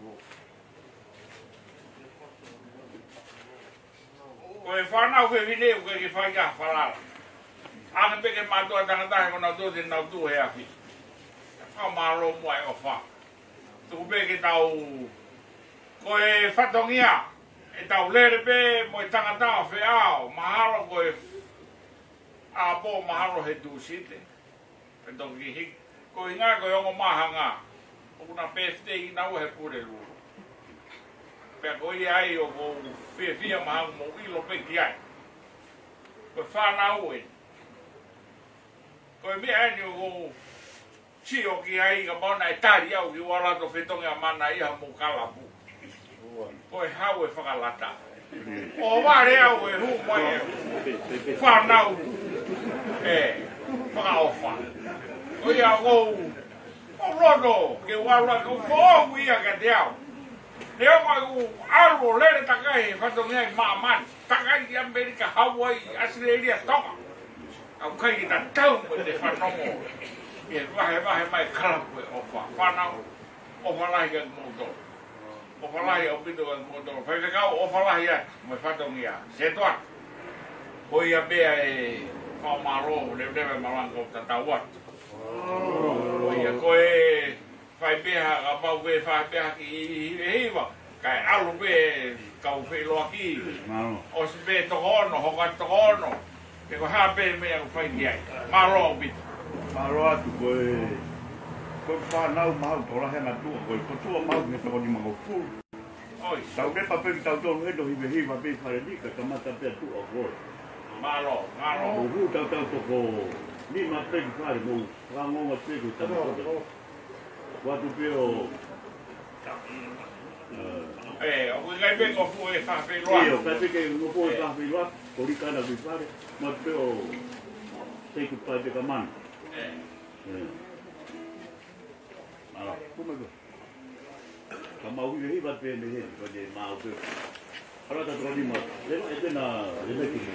Koe whanau koe vineu koe ki whaia whalala. Ane peke mātua tangata he kona tō te nau tū he ahi. Ka maro mo e ofa. Tu be ke tau ko e fatongia e tau lere be mo tangata fe ao maharo ko e a bo maharo he tu site. E to ki hik ko inga ko yo mahanga. O na peste i na o he pure lu. Pe ko i ai o ko fe fia mahang mo i lo pe ki ai. Ko fa na o e. Ko mi ai ni o Chio ki ai ka mana e tari au ki wala to whetonga mana iha mo kalapu. Ko e hau e whakalata. O ware au e hu mai e whanau. Whakaofa. Ko ia kou o rodo ke wala ko whōu ia ka te au. Ne o mai ku aro lere takai whatonga i maaman. Takai ki Amerika, Hawaii, Australia, tonga. Au kai ki ta tau mo te whanongo. E wahe mai karapu e ofa. Whanau, ofa lahi ka moto. Ofa lahi au pito ka moto. Whaikakau ofa lahi ai, mai whatongi a. Se toa. Ko ia bea e whaumaro, lewe malango tatau atu. Ko ia koe whai beha, ka pau koe whai beha ki hiwa. Kai alu be, kau wheloa ki. O si be tokono, hoka tokono. Te ko hape mea ku whai ki ai. Maro au pito.
Maro atu koe whanau mahau tola he matua, koe kotua mau me toko ni mango fulu. Tau me pape ki tau tonu edo hive hiva pe whare nika, kamata pia tu o koe.
Maro.
Uhu tau toko ni ma pe ki whare mo, whangonga pe ki tau toko. Watu pe o...
O kai pe ko fu e whawhi roa.
Iyo, kai pe ke mo po e whawhi roa, korikana ki whare, ma pe o... Teiku pai pe ka mana. Ala, kuma go. Kama hui hi bat pe ne he, ko de ma o pe. Ala ta troni ma. Le ma ete na le ki.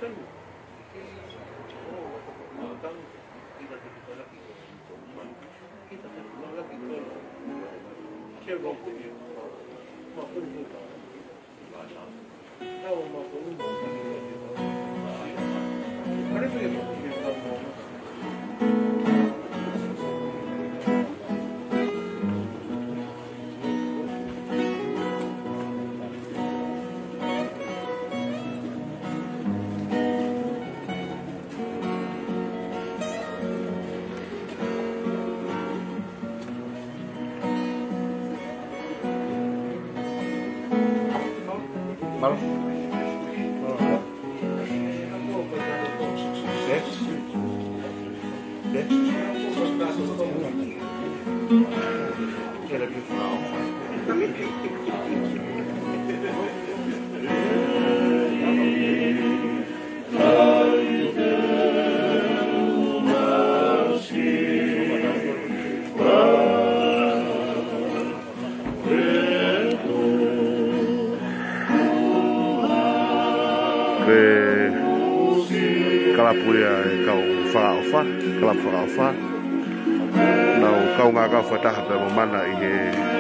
tanu. Oh, tanu. Kita tu lagi. Kita tu lagi. Kira kau ni. Mampu ni. Tahu mampu ni. Mana tu yang
Malu? Dia lebih flau. Kalapuia e kau whaaofa, kalapu whaaofa. Nau kau ngā kau whataha pe mamana i he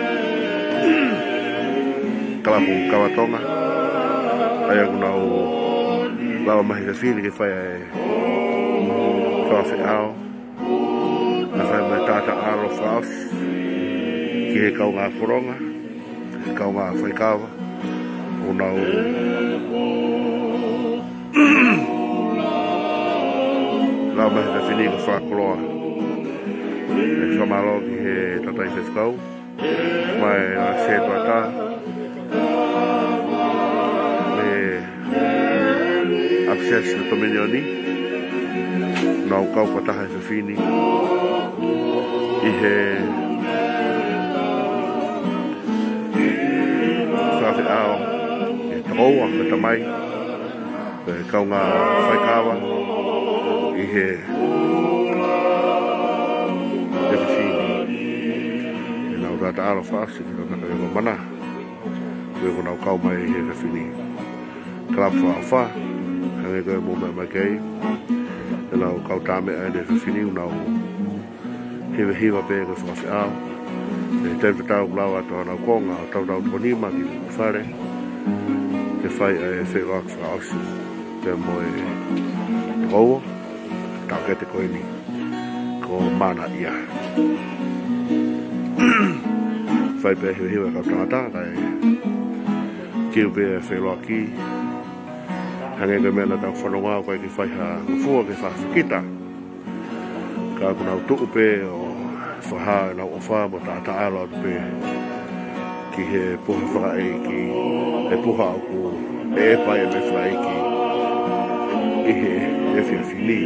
kalapu kawatonga. Ai aku nau lawa mahi ka whini ke whai e kawawhi ao. Na whai mai tata aro whaos ki he kau ngā koronga, ki kau ngā whaikawa. O nau lau mahi ka whini ka whakoloa. E whamalo ki he tatai wheskau. Mai a se tuata. Me access na tomenioni. Nau kau pataha e whini. I he whawhi ao. E tau a whetamai. E kau ngā whaikawa. I he e nau rata aro whaasi ki tata e mana koe ko nau kau mai he whini klap wha hange koe mō mai kei e nau kau tāme ai ne whini nau hewe hiwa pē koe whawhi ao e tewe tau lau atoa nau konga o tau tau tonima ki whare te whai e whewak whaosi te mo e tau tau ke te koe ni ko mana ia whai pē hewe hiwa kau tangata kai kiu pē e wheloa ki hange koe mena tau whanonga koe ki whaiha ngafua ke whawhikita ka kuna au tuku pē o whaha e nau o wha mo tāta alo atu pē ki he puha whakae ki he puha au ku e pai e me whae ki i he e whiawhini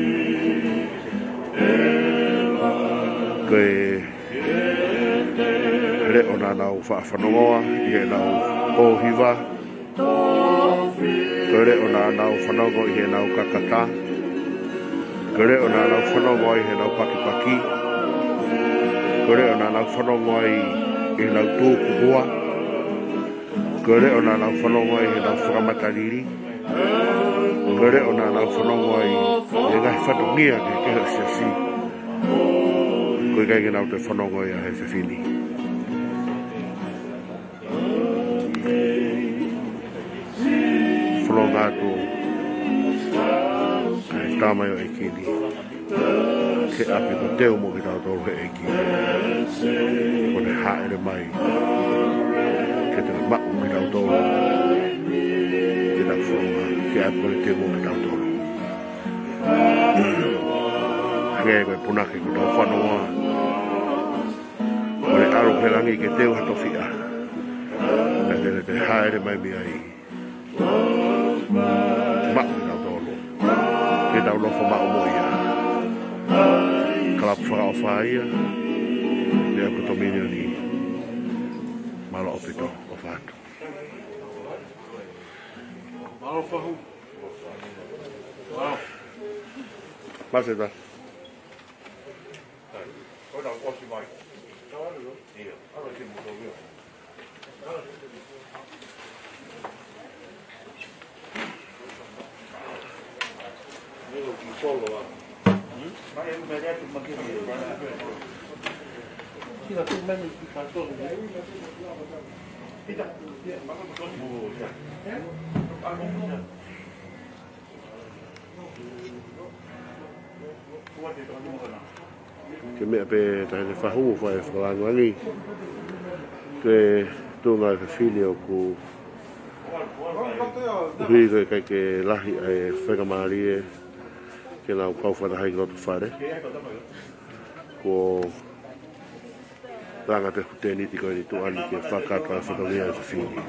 koe re o nā nau whaafanoa i he nau pōhiwa koe re o nā nau whanongo i he nau kakata koe re o nā nau whanongo i he nau pakipaki koe re o nā nau whanongo i he nau tōku hoa koe re o nā nau whanongo i he nau whakamatariri koe re o nā nau whanongo i he ngai whatungia ke keha siasi koe kai ke nau te whanongo i a he whiwhini whanonga tō kai tāmai o e kini ke api ko teo mo ki tau tōru he e kini ko ne haere mai ke te ma'u ki tau tōru ke tau whanonga ke api ko ne teo mo ki tau tōru hangea koe punake ko tau whanonga ko ne aro he rangi ke teo hato whia e te haere mai mi ai ma'u ki tau tōru ke tau lofo ma'u mo ia kalap whakao whaia le ako to minioni malo opito o whātu
malo whahu. Wow.
Mase ta
Koe nau osi mai. Ia, ara ki mo tō wio.
follow up.
Vai eu merece uma que Tira tudo menos de cartão. Tira.
Ke mea pe tae te whahu whae whaangangi. Ke tūnga ke while o ku hui koe kai ke lahi e whakamari e ke lau kau whanahai roto whare. Ko ranga te huteni ti koe ni tu ani ke whakata whakamia e te while.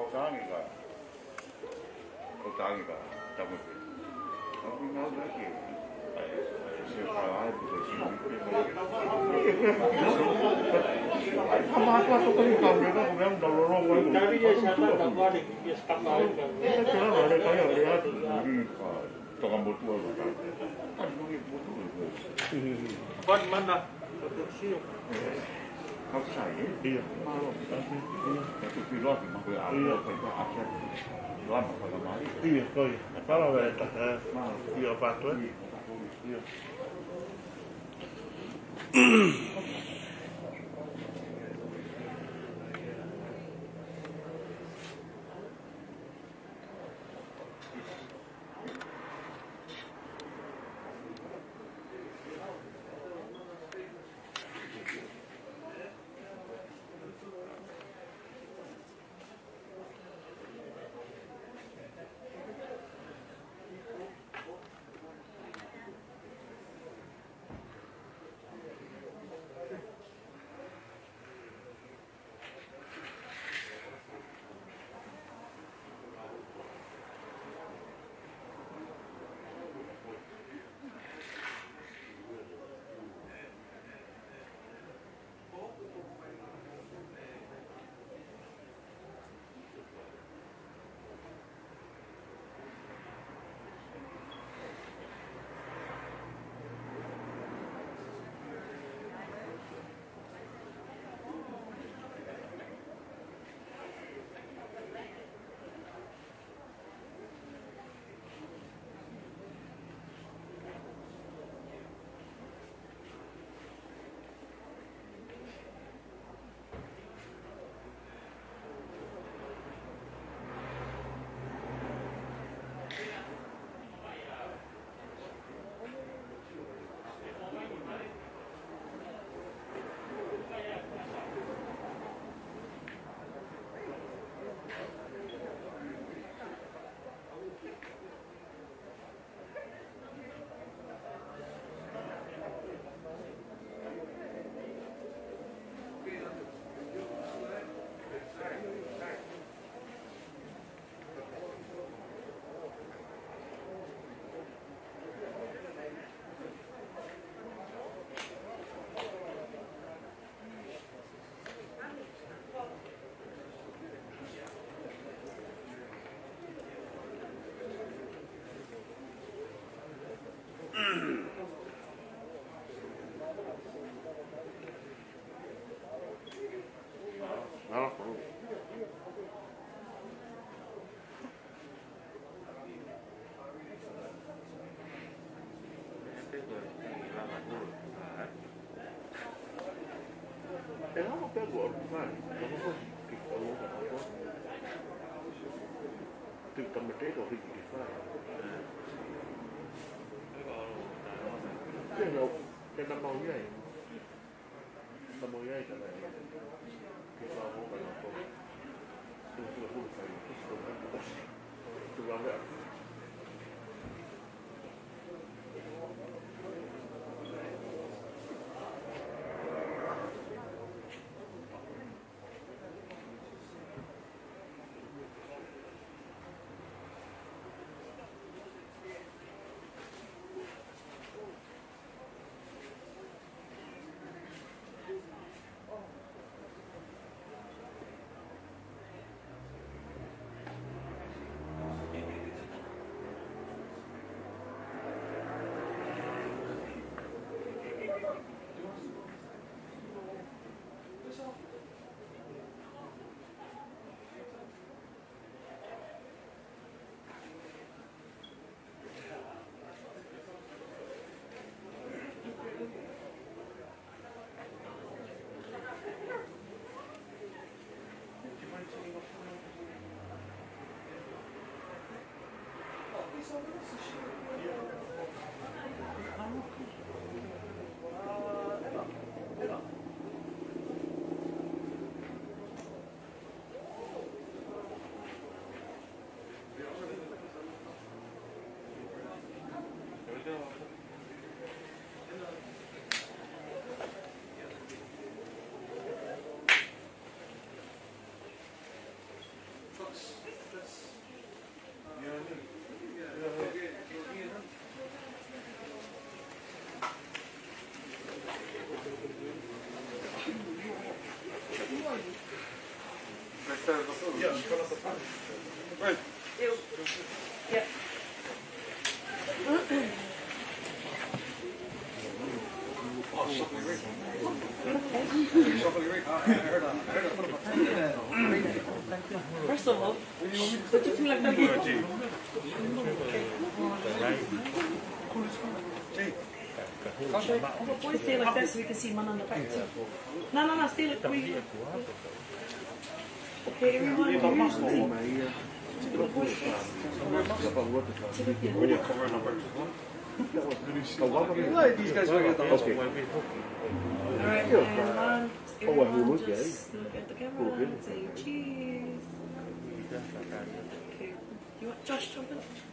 tangi ka. Ko tangi ka. Tamu. Aku nak lagi. Siapa lagi bersih? Sama aku tu kali kau ni kan memang dah lorong kan.
Tapi dia siapa tak buat dia stop malu kan.
Kita kena ada kaya dia tu. Tengah betul tu kan. Aduh ni betul.
Buat mana? Siap.
Kau saya dia malu. Tapi pilot mampu ada kerja asyik. Lama kalau mari.
Iya, koi. Kalau ada malu. Iya, patut. Iya.
Não pegou, vai. Tu também tem o ritmo de faz. Tem na mão aí. Na mão aí também. Que só vou para não pôr. Tu vai ver.
Yeah, in front of the front. Right.
Yeah. First of all, what do you feel like that? Boys stay like that so we can see man on the back too. No, stay like that. Okay, everyone.
When you're covering number 2. These guys will get the hospital when we
Alright, and everyone just look at the camera and say cheese. Okay, you want Josh jump in?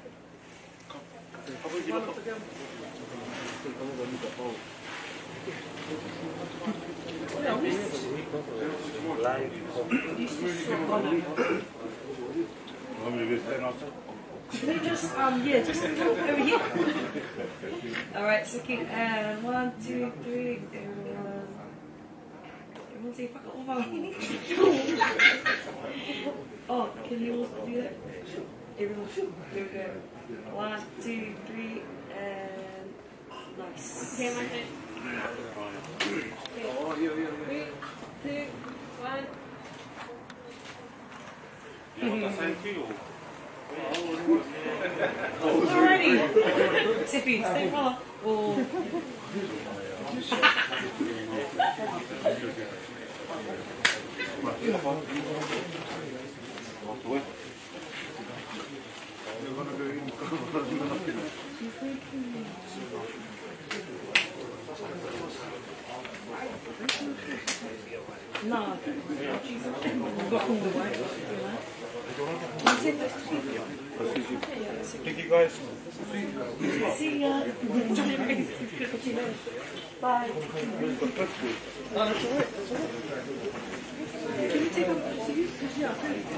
Run up the camera. Just over here. Alright, so keep, and 1, 2, 3, everyone say fuck over. Oh, can you also do that? Everyone, there we go. 1, 2, 3, and nice.
Okay, my turn.
Oh, yeah.
3, 2, 1.
Alrighty. Sippy, stay far. Oh. No.
Thank you guys.
See ya. Bye.
No, that's alright.
Can you take a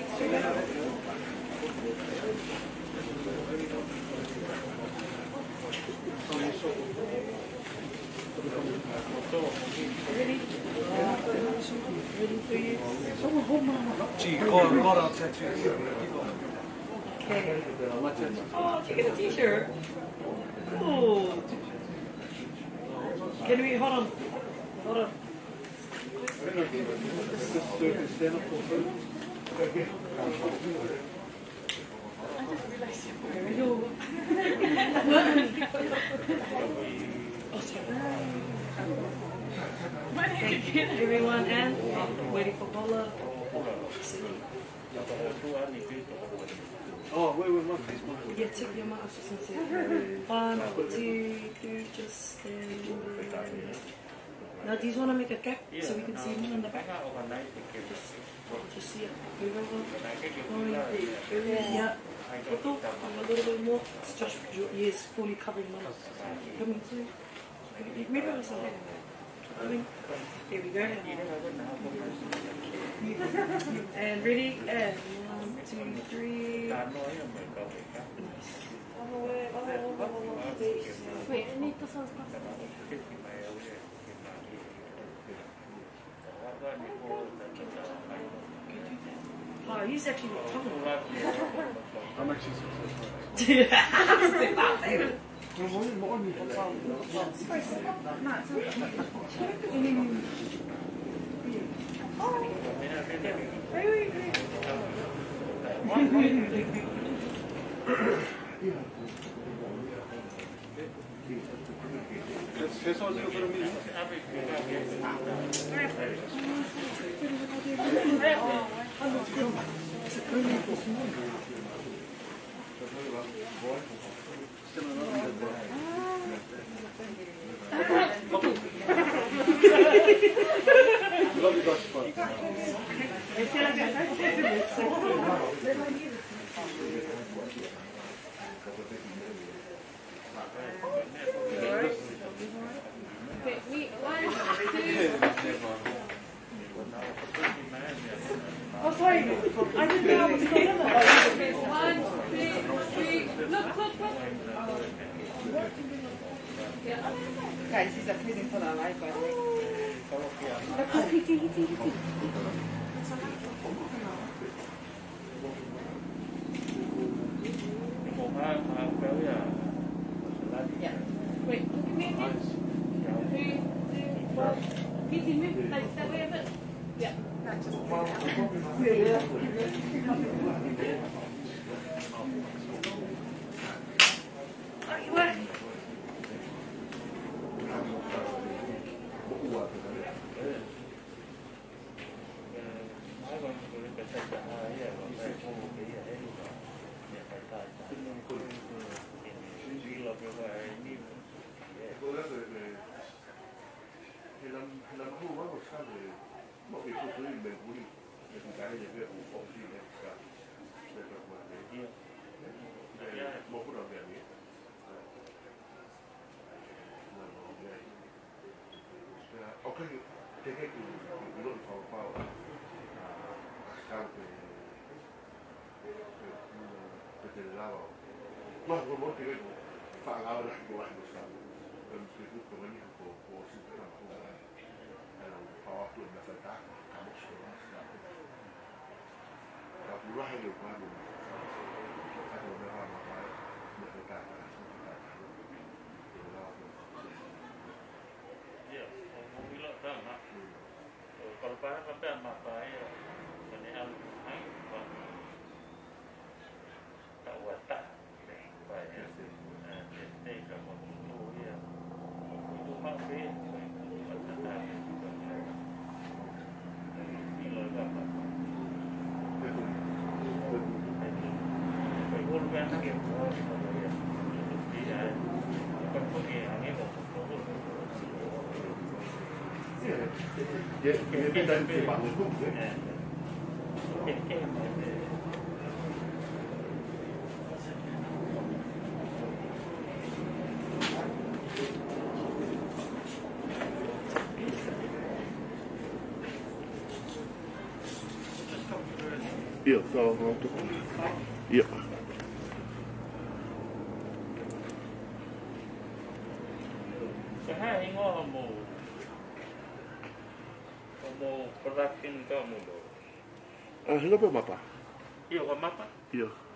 Ready? Ready for you?
Gee, go outside too.
Okay. Oh, did you get a t-shirt? Cool. Can we, hold on. Hold on. Everyone, and waiting for Paula.
Oh, wait,
Yeah, take your mask. Just gonna say 1, 2, 3, just stand there. Now, do you want to make a gap so we can see him on the back? Just see it. Yeah. A little bit more. It's just your ears fully covering my nose. Coming through. Maybe it was something. Here we go. And ready? And 1, 2, 3.
Wait, I need to sound
Oh, he's actually not
I'm actually
Oh, sorry. I didn't know I was going to
Okay, 1, 2, 3. Look. Yeah.
Guys, he's freezing for the life, by the way.
Yeah. Wait, give me a minute. 3, 2, 4. Easy, move like that way a bit. Yeah.
Iya, kalau untuk iya.
Saya ingin mau perakin kamu loh.
Lo apa?
Iya, apa?
Iya.